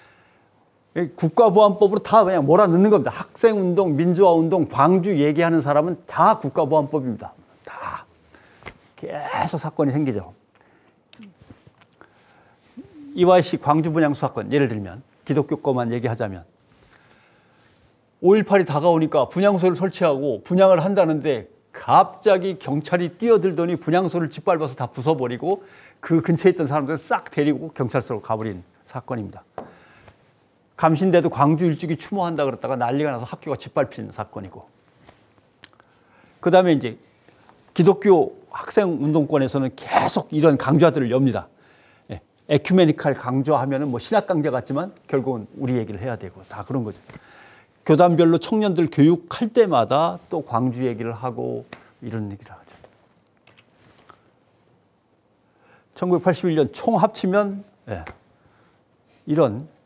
국가보안법으로 다 그냥 몰아넣는 겁니다. 학생운동, 민주화운동, 광주 얘기하는 사람은 다 국가보안법입니다. 다 계속 사건이 생기죠. 이화시 광주 분향소 사건 예를 들면 기독교 거만 얘기하자면 5.18이 다가오니까 분향소를 설치하고 분향을 한다는데 갑자기 경찰이 뛰어들더니 분향소를 짓밟아서 다 부숴버리고 그 근처에 있던 사람들을 싹 데리고 경찰서로 가버린 사건입니다. 감신대도 광주 일주기 추모한다 그랬다가 난리가 나서 학교가 짓밟힌 사건이고, 그 다음에 이제 기독교 학생 운동권에서는 계속 이런 강좌들을 엽니다. 에큐메니칼 강좌하면은 뭐 신학 강좌 같지만 결국은 우리 얘기를 해야 되고 다 그런 거죠. 교단별로 청년들 교육할 때마다 또 광주 얘기를 하고 이런 얘기를 하죠. 1981년 총 합치면 이런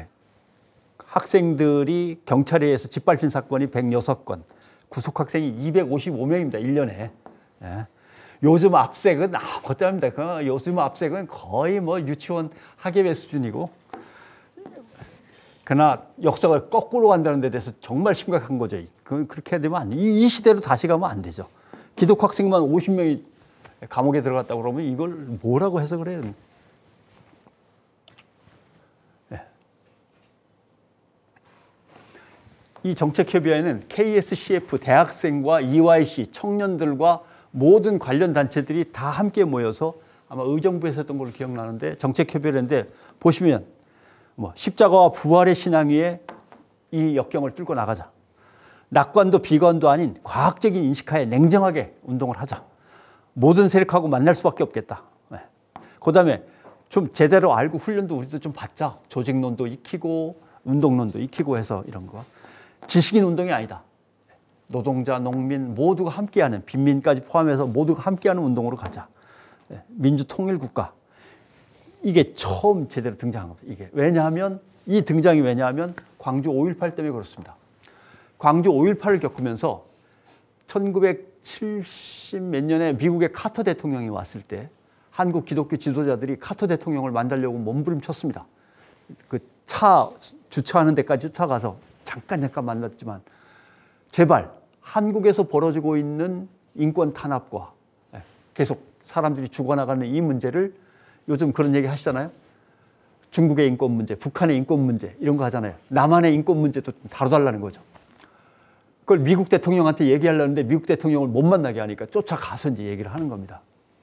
학생들이 경찰에 의해서 짓밟힌 사건이 106건, 구속 학생이 255명입니다. 1년에. 요즘 압색은 아무것도 아닙니다. 요즘 압색은 거의 뭐 유치원 학예회 수준이고, 그러나 역사가 거꾸로 간다는 데 대해서 정말 심각한 거죠. 그렇게 되면 안 돼요. 이 시대로 다시 가면 안 되죠. 기독 학생만 50명이 감옥에 들어갔다고 그러면 이걸 뭐라고 해석을 해요? 이 정책협의회는 KSCF, 대학생과 EYC, 청년들과 모든 관련 단체들이 다 함께 모여서 아마 의정부에서 했던 걸로 기억나는데 정책협의회인데 보시면 뭐 십자가와 부활의 신앙 위에 이 역경을 뚫고 나가자. 낙관도 비관도 아닌 과학적인 인식하에 냉정하게 운동을 하자. 모든 세력하고 만날 수밖에 없겠다. 그다음에 좀 제대로 알고 훈련도 우리도 좀 받자. 조직론도 익히고 운동론도 익히고 해서 이런 거. 지식인 운동이 아니다. 노동자, 농민 모두가 함께하는, 빈민까지 포함해서 모두가 함께하는 운동으로 가자. 민주통일국가. 이게 처음 제대로 등장한 겁니다. 이게 왜냐하면 이 등장이 왜냐하면 광주 5.18 때문에 그렇습니다. 광주 5.18을 겪으면서 1970 몇 년에 미국의 카터 대통령이 왔을 때 한국 기독교 지도자들이 카터 대통령을 만나려고 몸부림쳤습니다. 그 차 주차하는 데까지 쫓아가서 잠깐 만났지만 제발 한국에서 벌어지고 있는 인권 탄압과 계속 사람들이 죽어나가는 이 문제를, 요즘 그런 얘기 하시잖아요. 중국의 인권 문제, 북한의 인권 문제 이런 거 하잖아요. 남한의 인권 문제도 좀 다뤄달라는 거죠. 그걸 미국 대통령한테 얘기하려는데 미국 대통령을 못 만나게 하니까 쫓아가서 이제 얘기를 하는 겁니다.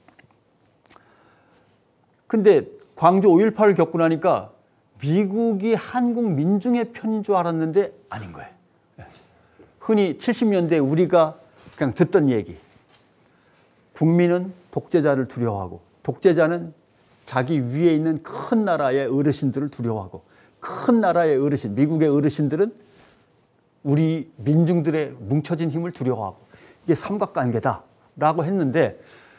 근데 광주 5.18을 겪고 나니까 미국이 한국 민중의 편인 줄 알았는데 아닌 거예요. 흔히 70년대 우리가 그냥 듣던 얘기. 국민은 독재자를 두려워하고 독재자는 자기 위에 있는 큰 나라의 어르신들을 두려워하고 큰 나라의 어르신, 미국의 어르신들은 우리 민중들의 뭉쳐진 힘을 두려워하고 이게 삼각관계다라고 했는데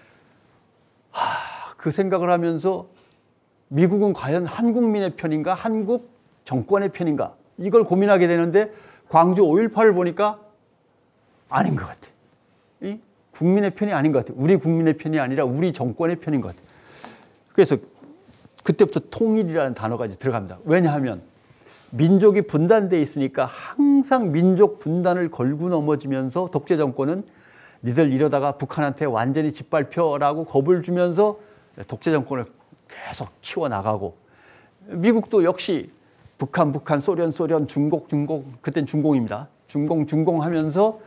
그 생각을 하면서 미국은 과연 한국민의 편인가 한국 정권의 편인가 이걸 고민하게 되는데 광주 5.18을 보니까 아닌 것 같아. 국민의 편이 아닌 것 같아. 우리 국민의 편이 아니라 우리 정권의 편인 것 같아. 그래서 그때부터 통일이라는 단어가 이제 들어갑니다. 왜냐하면 민족이 분단되어 있으니까 항상 민족 분단을 걸고 넘어지면서 독재 정권은 니들 이러다가 북한한테 완전히 짓밟혀라고 겁을 주면서 독재 정권을 계속 키워나가고, 미국도 역시 북한, 소련, 중공, 그땐 중공입니다. 중공 하면서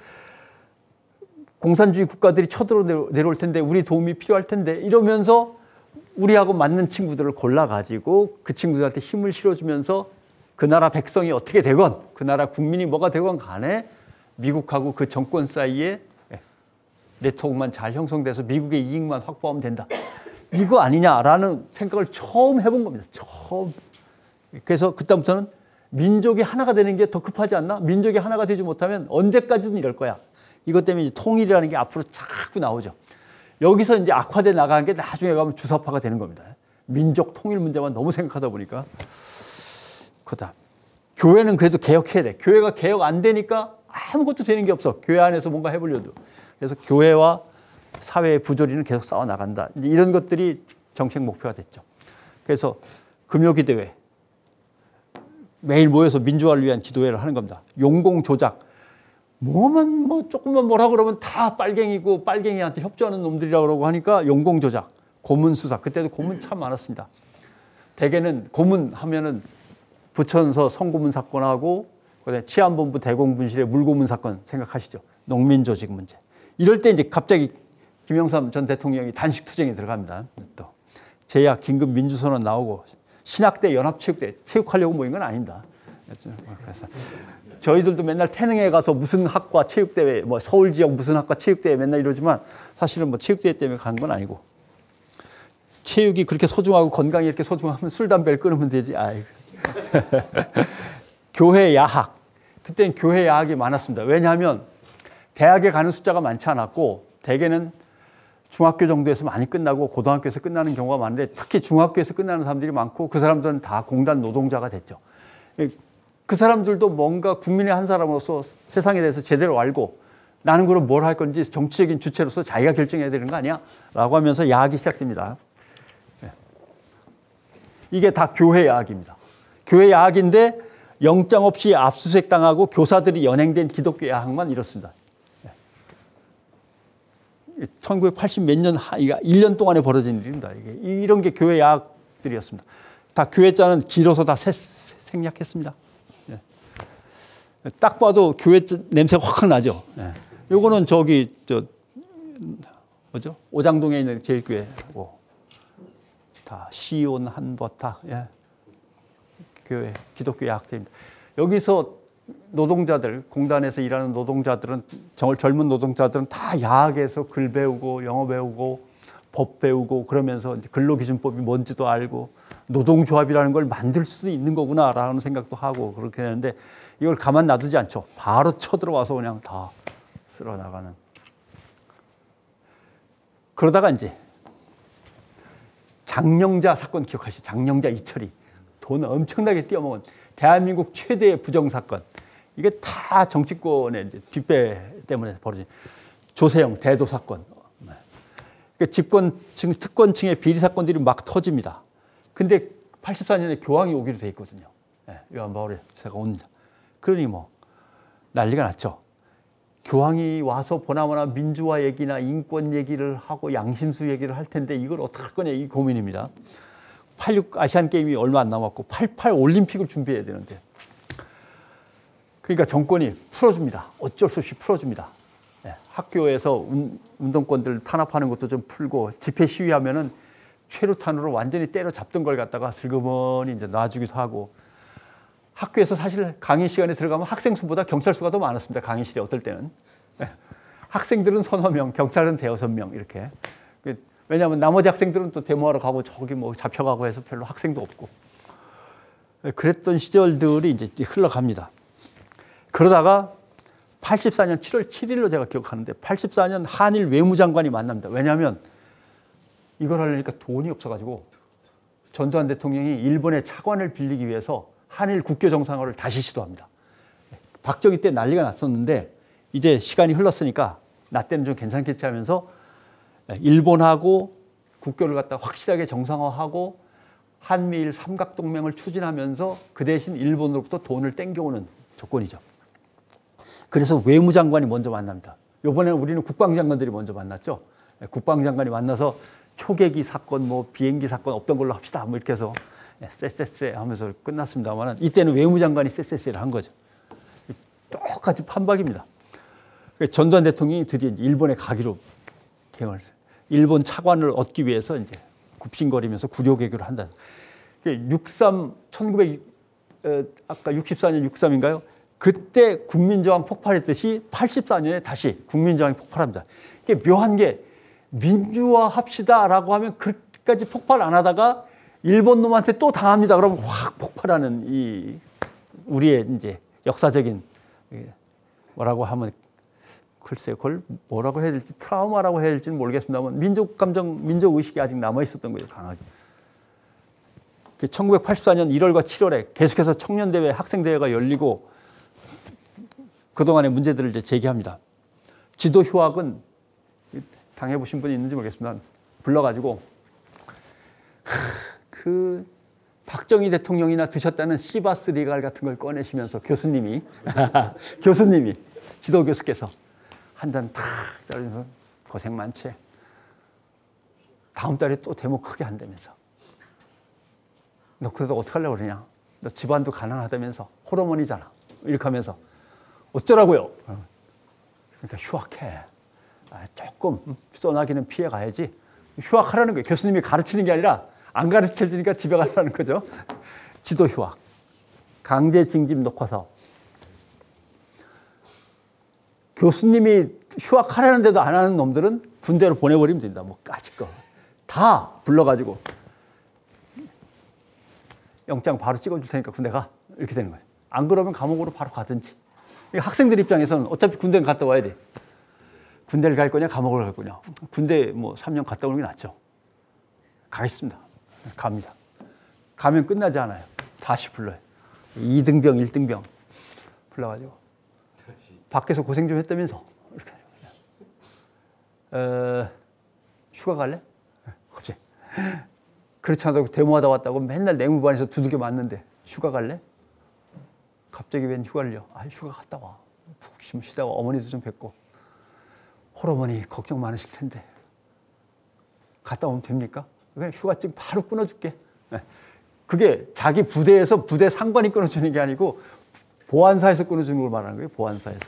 공산주의 국가들이 쳐들어 내려올 텐데 우리 도움이 필요할 텐데 이러면서 우리하고 맞는 친구들을 골라가지고 그 친구들한테 힘을 실어주면서 그 나라 백성이 어떻게 되건 그 나라 국민이 뭐가 되건 간에 미국하고 그 정권 사이에 네트워크만 잘 형성돼서 미국의 이익만 확보하면 된다. 이거 아니냐라는 생각을 처음 해본 겁니다. 처음. 그래서 그다음부터는 민족이 하나가 되는 게 더 급하지 않나? 민족이 하나가 되지 못하면 언제까지든 이럴 거야. 이것 때문에 이제 통일이라는 게 앞으로 자꾸 나오죠. 여기서 이제 악화돼 나가는 게 나중에 가면 주사파가 되는 겁니다. 민족 통일 문제만 너무 생각하다 보니까. 그다음 교회는 그래도 개혁해야 돼. 교회가 개혁 안 되니까 아무것도 되는 게 없어. 교회 안에서 뭔가 해보려도. 그래서 교회와 사회의 부조리는 계속 싸워 나간다. 이제 이런 것들이 정책 목표가 됐죠. 그래서 금요기도회 매일 모여서 민주화를 위한 기도회를 하는 겁니다. 용공 조작 조금만 뭐라 그러면 다 빨갱이고 빨갱이한테 협조하는 놈들이라고 그러고 하니까 용공 조작, 고문 수사. 그때도 고문 참 많았습니다. 대개는 고문 하면은 부천서 성고문 사건하고 그다음에 치안본부 대공분실의 물고문 사건 생각하시죠. 농민 조직 문제. 이럴 때 이제 갑자기 김영삼 전 대통령이 단식 투쟁에 들어갑니다. 또 제약 긴급 민주선언 나오고 신학대 연합체육대 체육하려고 모인 건 아닙니다. 그래서 저희들도 맨날 태능에 가서 무슨 학과 체육대회, 뭐 서울 지역 무슨 학과 체육대회 맨날 이러지만 사실은 뭐 체육대회 때문에 간 건 아니고 체육이 그렇게 소중하고 건강이 이렇게 소중하면 술 담배를 끊으면 되지. 아이고. 교회 야학. 그때는 교회 야학이 많았습니다. 왜냐하면 대학에 가는 숫자가 많지 않았고 대개는 중학교 정도에서 많이 끝나고 고등학교에서 끝나는 경우가 많은데 특히 중학교에서 끝나는 사람들이 많고 그 사람들은 다 공단 노동자가 됐죠. 그 사람들도 뭔가 국민의 한 사람으로서 세상에 대해서 제대로 알고 나는 그럼 뭘 할 건지 정치적인 주체로서 자기가 결정해야 되는 거 아니야? 라고 하면서 야학이 시작됩니다. 이게 다 교회 야학입니다. 교회 야학인데 영장 없이 압수수색 당하고 교사들이 연행된 기독교 야학만 이렇습니다. 1980 몇 년, 1년 동안에 벌어진 일입니다. 이런 게 교회 야학들이었습니다. 다 교회자는 길어서 다 생략했습니다. 딱 봐도 교회 냄새가 확 나죠. 요거는 저기 뭐죠? 오장동에 있는 제일교회고 다 시온 한버탁 교회 기독교 야학들입니다. 여기서 노동자들 공단에서 일하는 노동자들은 젊은 노동자들은 다 야학에서 글 배우고 영어 배우고 법 배우고 그러면서 이제 근로기준법이 뭔지도 알고 노동조합이라는 걸 만들 수도 있는 거구나라는 생각도 하고 그렇게 되는데 이걸 가만 놔두지 않죠. 바로 쳐들어와서 그냥 다 쓸어 나가는. 그러다가 이제 장영자 사건 기억하시죠? 장영자 이철이 돈 엄청나게 띄어먹은 대한민국 최대의 부정사건. 이게 다 정치권의 이제 뒷배 때문에 벌어진 조세영 대도 사건. 그러니까 집권층, 특권층의 비리 사건들이 막 터집니다. 근데 84년에 교황이 오기로 돼 있거든요. 요한 바울 지사가 옵니다. 그러니 뭐 난리가 났죠. 교황이 와서 보나마나 민주화 얘기나 인권 얘기를 하고 양심수 얘기를 할 텐데 이걸 어떻게 할 거냐 이 고민입니다. 86 아시안 게임이 얼마 안 남았고 88 올림픽을 준비해야 되는데 그러니까 정권이 풀어줍니다. 어쩔 수 없이 풀어줍니다. 학교에서 운동권들 탄압하는 것도 좀 풀고 집회 시위하면은 최루탄으로 완전히 때려잡던 걸 갖다가 슬그머니 이제 놔주기도 하고 학교에서 사실 강의 시간에 들어가면 학생 수보다 경찰 수가 더 많았습니다. 강의실에 어떨 때는. 학생들은 서너 명, 경찰은 대여섯 명 이렇게. 왜냐하면 나머지 학생들은 또 데모하러 가고 저기 뭐 잡혀가고 해서 별로 학생도 없고. 그랬던 시절들이 이제 흘러갑니다. 그러다가 84년 7월 7일로 제가 기억하는데 84년 한일 외무장관이 만납니다. 왜냐하면 이걸 하려니까 돈이 없어가지고 전두환 대통령이 일본의 차관을 빌리기 위해서 한일 국교 정상화를 다시 시도합니다. 박정희 때 난리가 났었는데 이제 시간이 흘렀으니까 나 때는 좀 괜찮겠지 하면서 일본하고 국교를 갖다 확실하게 정상화하고 한미일 삼각동맹을 추진하면서 그 대신 일본으로부터 돈을 땡겨오는 조건이죠. 그래서 외무장관이 먼저 만납니다. 이번에는 우리는 국방장관들이 먼저 만났죠. 국방장관이 만나서 초계기 사건, 뭐 비행기 사건 없던 걸로 합시다. 뭐 이렇게 해서 쎄쎄쎄 하면서 끝났습니다만 이때는 외무장관이 쎄쎄쎄를 한 거죠. 똑같이 판박입니다. 전두환 대통령이 드디어 이제 일본에 가기로 계획을 했어요. 일본 차관을 얻기 위해서 이제 굽신거리면서 구려개교를 한다. 아까 64년 63인가요? 그때 국민저항 폭발했듯이 84년에 다시 국민저항이 폭발합니다. 이게 묘한 게 민주화합시다라고 하면 그렇게까지 폭발 안 하다가 일본 놈한테 또 당합니다. 그러면 확 폭발하는 이 우리의 이제 역사적인 뭐라고 하면 글쎄요, 그걸 뭐라고 해야 될지 트라우마라고 해야 될지는 모르겠습니다만 민족 감정, 민족 의식이 아직 남아 있었던 거예요, 강하게. 1984년 1월과 7월에 계속해서 청년대회, 학생대회가 열리고 그동안의 문제들을 이제 제기합니다. 지도 휴학은 당해보신 분이 있는지 모르겠습니다. 불러가지고 그 박정희 대통령이나 드셨다는 시바스 리갈 같은 걸 꺼내시면서 교수님이 지도 교수께서 한 잔 탁 따르면서 고생 많지. 다음 달에 또 데모 크게 한다면서. 너 그래도 어떡하려고 그러냐. 너 집안도 가난하다면서. 홀어머니잖아. 이렇게 하면서. 어쩌라고요. 그러니까 휴학해. 조금 소나기는 피해 가야지. 휴학하라는 거예요. 교수님이 가르치는 게 아니라 안 가르칠 테니까 집에 가라는 거죠. 지도 휴학. 강제 징집 녹화 사업. 교수님이 휴학하라는데도 안 하는 놈들은 군대로 보내버리면 된다. 뭐 까짓 거. 다 불러가지고 영장 바로 찍어줄 테니까 군대 가. 이렇게 되는 거예요. 안 그러면 감옥으로 바로 가든지. 학생들 입장에서는 어차피 군대는 갔다 와야 돼. 군대를 갈 거냐 감옥을 갈 거냐. 군대 뭐 3년 갔다 오는 게 낫죠. 가겠습니다. 갑니다. 가면 끝나지 않아요. 다시 불러요. 2등병, 1등병 불러가지고 밖에서 고생 좀 했다면서 이렇게. 휴가 갈래? 갑자기. 그렇지 않다고 데모하다 왔다고 맨날 내무반에서 두들겨 맞는데 휴가 갈래? 갑자기 웬 휴가를요? 휴가 갔다 와. 푹 쉬다가 어머니도 좀 뵙고. 홀어머니 걱정 많으실 텐데 갔다 오면 됩니까? 그냥 휴가증 바로 끊어줄게. 그게 자기 부대에서 부대 상관이 끊어주는 게 아니고 보안사에서 끊어주는 걸 말하는 거예요. 보안사에서.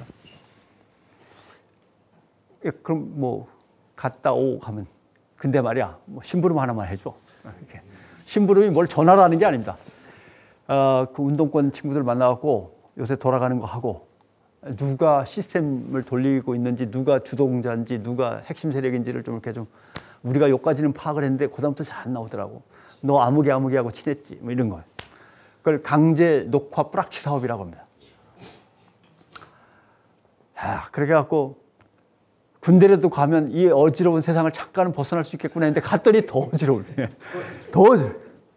그럼 뭐 갔다 오 하면 근데 말이야 뭐 심부름 하나만 해줘. 이렇게. 심부름이 뭘 전화로 하는 게 아닙니다. 그 운동권 친구들 만나갖고 요새 돌아가는 거 하고 누가 시스템을 돌리고 있는지 누가 주동자인지 누가 핵심 세력인지를 좀 이렇게 좀 우리가 여기까지는 파악을 했는데 그다음부터 잘 안 나오더라고. 너 아무개하고 친했지 뭐 이런 거예요. 그걸 강제 녹화 뿌락치 사업이라고 합니다. 그렇게 해갖고 군대라도 가면 이 어지러운 세상을 잠깐은 벗어날 수 있겠구나 했는데 갔더니 더 어지러우네. 더 어지러워.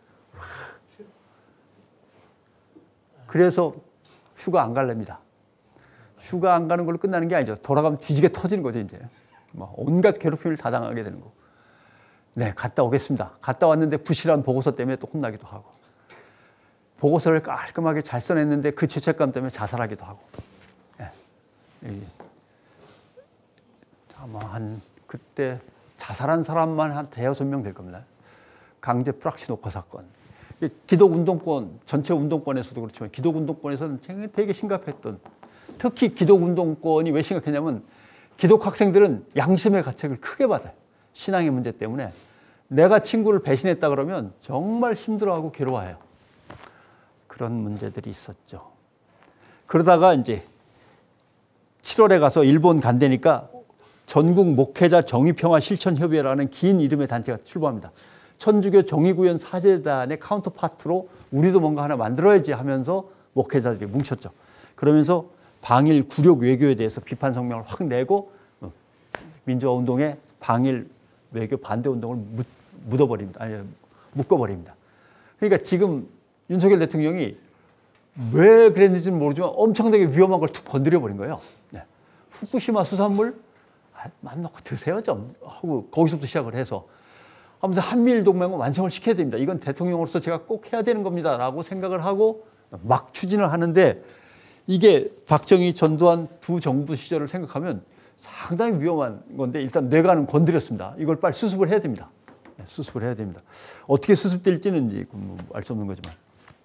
그래서 휴가 안 갈랍니다. 휴가 안 가는 걸로 끝나는 게 아니죠. 돌아가면 뒤지게 터지는 거죠, 이제. 뭐 온갖 괴롭힘을 다 당하게 되는 거고. 네, 갔다 오겠습니다. 갔다 왔는데 부실한 보고서 때문에 또 혼나기도 하고. 보고서를 깔끔하게 잘 써냈는데 그 죄책감 때문에 자살하기도 하고. 네. 아마 그때 자살한 사람만 한 5-6명 될 겁니다. 강제 뿌락치 녹화 사건. 기독운동권, 전체 운동권에서도 그렇지만 기독운동권에서는 되게 심각했던, 특히 기독운동권이 왜 심각했냐면 기독 학생들은 양심의 가책을 크게 받아요. 신앙의 문제 때문에. 내가 친구를 배신했다 그러면 정말 힘들어하고 괴로워해요. 그런 문제들이 있었죠. 그러다가 이제 7월에 가서 일본 간다니까 전국 목회자 정의평화 실천협의회라는 긴 이름의 단체가 출범합니다. 천주교 정의구현 사제단의 카운터파트로 우리도 뭔가 하나 만들어야지 하면서 목회자들이 뭉쳤죠. 그러면서 방일 굴욕 외교에 대해서 비판 성명을 확 내고 민주화 운동에 방일 외교 반대 운동을 묶어버립니다. 그러니까 지금 윤석열 대통령이 왜 그랬는지는 모르지만 엄청나게 위험한 걸 툭 건드려 버린 거예요. 네. 후쿠시마 수산물 맘 놓고 드세요 좀 하고 거기서부터 시작을 해서 아무튼 한미일 동맹을 완성을 시켜야 됩니다. 이건 대통령으로서 제가 꼭 해야 되는 겁니다라고 생각을 하고 막 추진을 하는데 이게 박정희, 전두환 두 정부 시절을 생각하면 상당히 위험한 건데 일단 뇌관은 건드렸습니다. 이걸 빨리 수습을 해야 됩니다. 수습을 해야 됩니다. 어떻게 수습될지는 알 수 없는 거지만.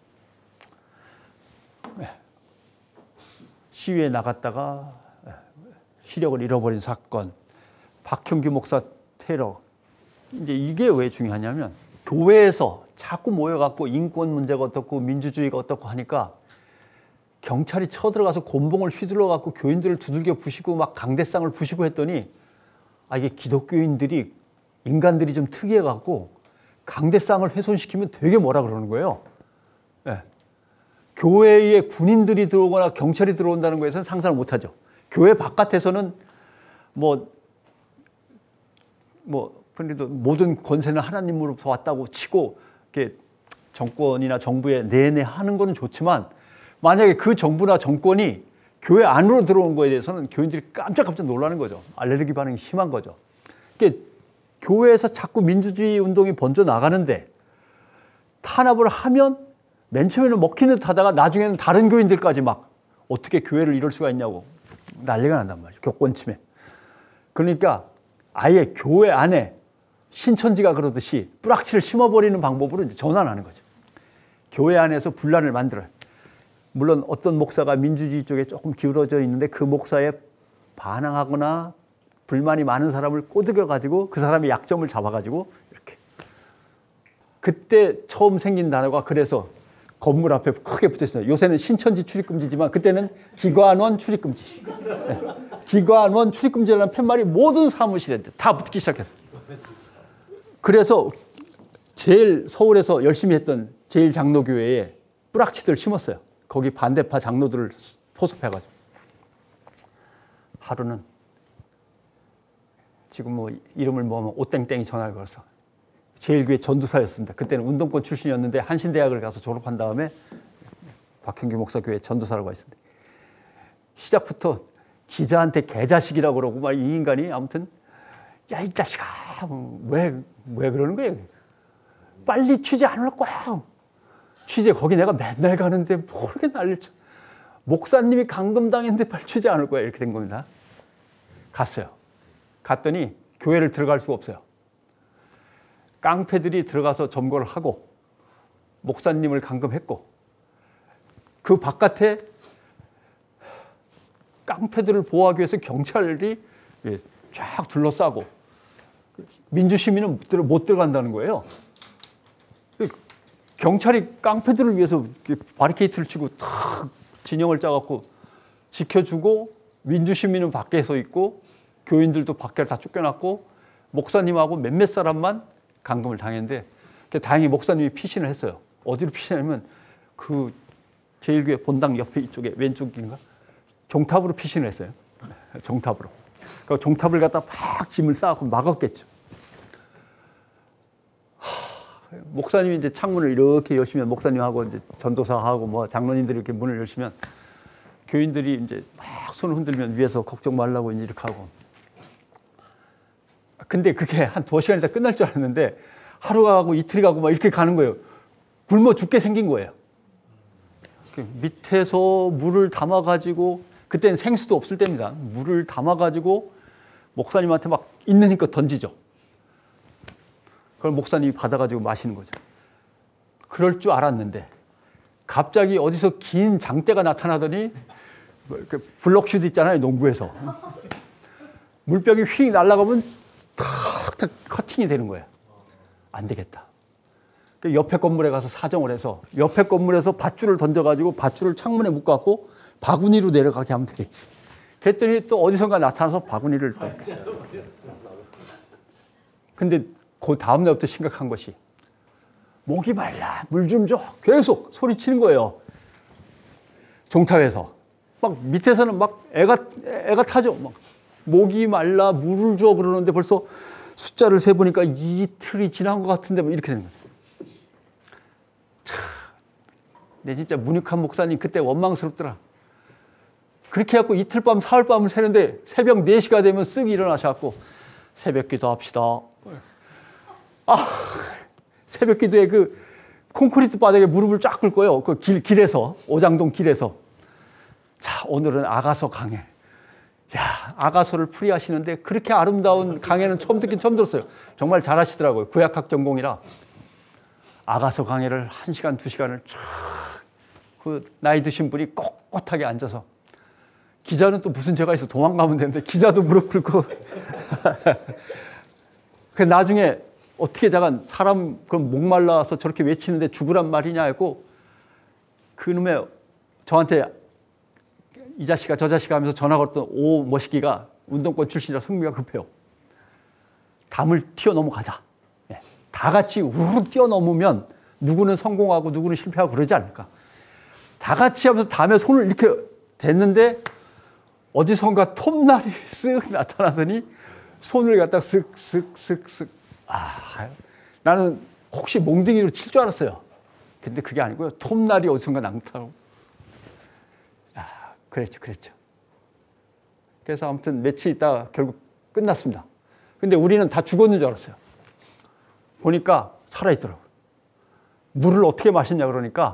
시위에 나갔다가 시력을 잃어버린 사건, 박형규 목사 테러. 이제 이게 왜 중요하냐면 교회에서 자꾸 모여갖고 인권 문제가 어떻고 민주주의가 어떻고 하니까 경찰이 쳐들어가서 곤봉을 휘둘러갖고 교인들을 두들겨 부시고 막 강대상을 부시고 했더니 이게 기독교인들이 인간들이 좀 특이해갖고 강대상을 훼손시키면 되게 뭐라 그러는 거예요. 네. 교회에 군인들이 들어오거나 경찰이 들어온다는 거에서는 상상을 못하죠. 교회 바깥에서는 그래도 모든 권세는 하나님으로부터 왔다고 치고 이렇게 정권이나 정부에 내내 하는 거는 좋지만 만약에 그 정부나 정권이 교회 안으로 들어오는 거에 대해서는 교인들이 깜짝깜짝 놀라는 거죠. 알레르기 반응이 심한 거죠. 그러니까 교회에서 자꾸 민주주의 운동이 번져 나가는데 탄압을 하면 맨 처음에는 먹히는 듯 하다가 나중에는 다른 교인들까지 막 어떻게 교회를 이럴 수가 있냐고 난리가 난단 말이죠. 교권 침해. 그러니까 아예 교회 안에 신천지가 그러듯이 뿌락치를 심어버리는 방법으로 이제 전환하는 거죠. 교회 안에서 분란을 만들어요. 물론 어떤 목사가 민주주의 쪽에 조금 기울어져 있는데 그 목사에 반항하거나 불만이 많은 사람을 꼬드겨가지고 그 사람의 약점을 잡아가지고 이렇게. 그때 처음 생긴 단어가 그래서 건물 앞에 크게 붙어있어요. 요새는 신천지 출입금지지만 그때는 기관원 출입금지. 기관원 출입금지라는 팻말이 모든 사무실에 다 붙기 시작했어요. 그래서 제일 서울에서 열심히 했던 제일장로교회에 뿌락치들 심었어요. 거기 반대파 장로들을 포섭해가지고. 하루는 지금 뭐 이름을 모으면 오땡땡이 전화를 걸어서 제일교회 전도사였습니다. 그때는 운동권 출신이었는데 한신대학을 가서 졸업한 다음에 박형규 목사 교회 전도사라고 했습니다. 시작부터 기자한테 개자식이라고 그러고 막 이 인간이 아무튼 야, 이 자식아 왜 그러는 거예요? 빨리 취재 안 올 거야. 취재 거기 내가 맨날 가는데 모르게 난리를 쳐. 목사님이 감금당했는데 빨리 취재 안 올 거야. 이렇게 된 겁니다. 갔어요. 갔더니 교회를 들어갈 수가 없어요. 깡패들이 들어가서 점거를 하고 목사님을 감금했고 그 바깥에 깡패들을 보호하기 위해서 경찰이 쫙 둘러싸고 민주시민은 못 들어간다는 거예요. 경찰이 깡패들을 위해서 바리케이트를 치고 탁 진영을 짜갖고 지켜주고 민주시민은 밖에 서 있고 교인들도 밖에 다 쫓겨났고 목사님하고 몇몇 사람만 감금을 당했는데 다행히 목사님이 피신을 했어요. 어디로 피신하면 그 제일교회 본당 옆에 이쪽에 왼쪽인가 종탑으로 피신을 했어요. 종탑으로. 그 종탑을 갖다 팍 짐을 쌓고 막았겠죠. 목사님이 이제 창문을 이렇게 여시면 목사님하고 이제 전도사하고 뭐 장로님들이 이렇게 문을 여시면 교인들이 이제 막 손을 흔들면 위에서 걱정 말라고 이제 이렇게 하고. 근데 그게 한 2시간 있다 끝날 줄 알았는데 하루가 가고 이틀이 가고 막 이렇게 가는 거예요. 굶어 죽게 생긴 거예요. 밑에서 물을 담아가지고 그때는 생수도 없을 때입니다. 물을 담아가지고 목사님한테 막 있는 힘껏 던지죠. 그걸 목사님이 받아가지고 마시는 거죠. 그럴 줄 알았는데 갑자기 어디서 긴 장대가 나타나더니 블록슛 있잖아요. 농구에서. 물병이 휙 날아가면 탁탁 커팅이 되는 거예요. 안 되겠다. 옆에 건물에 가서 사정을 해서 옆에 건물에서 밧줄을 던져가지고 밧줄을 창문에 묶어갖고 바구니로 내려가게 하면 되겠지. 그랬더니 또 어디선가 나타나서 바구니를 또. 근데 그 다음날부터 심각한 것이 목이 말라 물 좀 줘 계속 소리치는 거예요. 종탑에서 막 밑에서는 막 애가 타죠. 막 목이 말라 물을 줘 그러는데 벌써 숫자를 세 보니까 이틀이 지난 것 같은데 뭐 이렇게 되는 거죠. 내 진짜 문익환 목사님 그때 원망스럽더라. 그렇게 해갖고 이틀 밤 사흘 밤을 새는데 새벽 4시가 되면 쓱 일어나셔갖고 새벽 기도 합시다. 새벽 기도에 그 콘크리트 바닥에 무릎을 쫙 꿇고요. 그 길에서, 오장동 길에서. 자, 오늘은 아가서 강해. 야, 아가서를 풀이하시는데 그렇게 아름다운 강해는 처음 들었어요. 정말 잘하시더라고요. 구약학 전공이라. 아가서 강해를 1시간, 2시간을 쫙 그 나이 드신 분이 꼿꼿하게 앉아서 기자는 또 무슨 죄가 있어 도망가면 되는데 기자도 무릎 꿇고 그 나중에 어떻게 잠깐 사람 그럼 목말라서 저렇게 외치는데 죽으란 말이냐 했고 그놈의 저한테 이 자식아 저 자식아 하면서 전화 걸었던 오 머시기가 운동권 출신이라 성미가 급해요. 담을 뛰어넘어가자. 다 같이 우르르 뛰어넘으면 누구는 성공하고 누구는 실패하고 그러지 않을까. 다 같이 하면서 담에 손을 이렇게 댔는데 어디선가 톱날이 쓱 나타나더니 손을 갖다 쓱쓱쓱쓱 나는 혹시 몽둥이로 칠 줄 알았어요. 근데 그게 아니고요. 톱날이 어디선가 낭타고. 그랬죠. 그래서 아무튼 며칠 있다가 결국 끝났습니다. 근데 우리는 다 죽었는 줄 알았어요. 보니까 살아있더라고요. 물을 어떻게 마셨냐 그러니까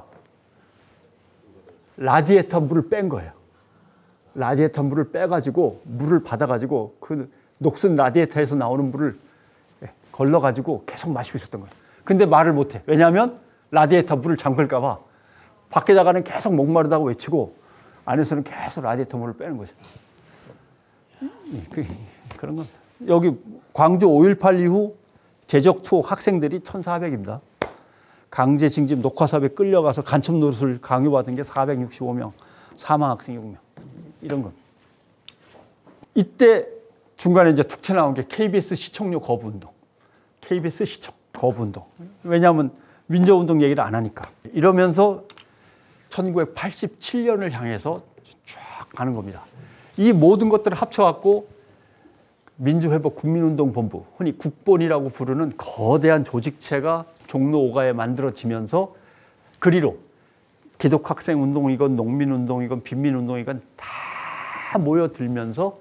라디에이터 물을 뺀 거예요. 라디에이터 물을 빼가지고 물을 받아가지고 그 녹슨 라디에이터에서 나오는 물을 걸러가지고 계속 마시고 있었던 거예요. 근데 말을 못해. 왜냐하면 라디에이터 물을 잠글까봐 밖에다가는 계속 목마르다고 외치고 안에서는 계속 라디에이터 물을 빼는 거죠. 그런 겁니다. 여기 광주 5.18 이후 제적 투옥 학생들이 1,400입니다. 강제 징집 녹화사업에 끌려가서 간첩 노릇을 강요받은 게 465명, 사망 학생이 6명. 이런 거. 이때 중간에 이제 툭 튀어나온 게 KBS 시청료 거부 운동. KBS 시청 거부 운동. 왜냐하면 민주화운동 얘기를 안 하니까. 이러면서 1987년을 향해서 쫙 가는 겁니다. 이 모든 것들을 합쳐갖고 민주회복 국민운동본부, 흔히 국본이라고 부르는 거대한 조직체가 종로 5가에 만들어지면서 그리로 기독학생운동이건 농민운동이건 빈민운동이건 다 모여들면서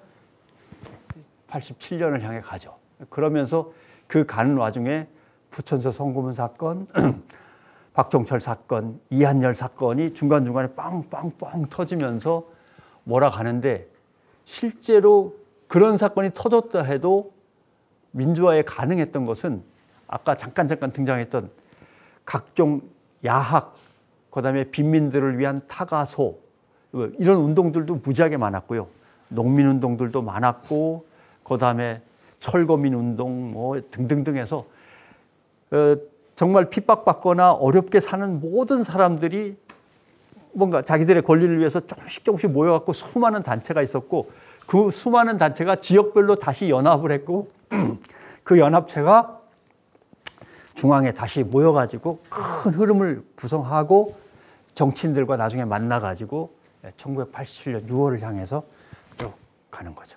87년을 향해 가죠. 그러면서 그 가는 와중에 부천서 성고문 사건, 박종철 사건, 이한열 사건이 중간중간에 빵빵빵 터지면서 몰아가는데 실제로 그런 사건이 터졌다 해도 민주화에 가능했던 것은 아까 잠깐 등장했던 각종 야학, 그다음에 빈민들을 위한 타가소 이런 운동들도 무지하게 많았고요. 농민운동들도 많았고 그다음에 철거민 운동 뭐 등등등 해서 정말 핍박받거나 어렵게 사는 모든 사람들이 뭔가 자기들의 권리를 위해서 조금씩 모여갖고 수많은 단체가 있었고 그 수많은 단체가 지역별로 다시 연합을 했고 그 연합체가 중앙에 다시 모여가지고 큰 흐름을 구성하고 정치인들과 나중에 만나가지고 1987년 6월을 향해서 쭉 가는 거죠.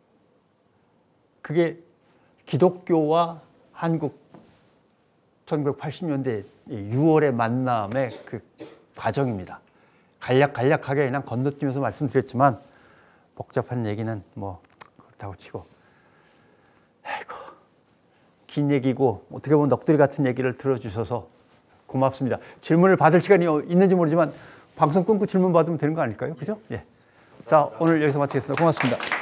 그게 기독교와 한국 1980년대 6월의 만남의 그 과정입니다. 간략하게 그냥 건너뛰면서 말씀드렸지만 복잡한 얘기는 뭐 그렇다고 치고 아이고 긴 얘기고 어떻게 보면 넋두리 같은 얘기를 들어주셔서 고맙습니다. 질문을 받을 시간이 있는지 모르지만 방송 끊고 질문 받으면 되는 거 아닐까요? 그죠? 예. 자, 오늘 여기서 마치겠습니다. 고맙습니다.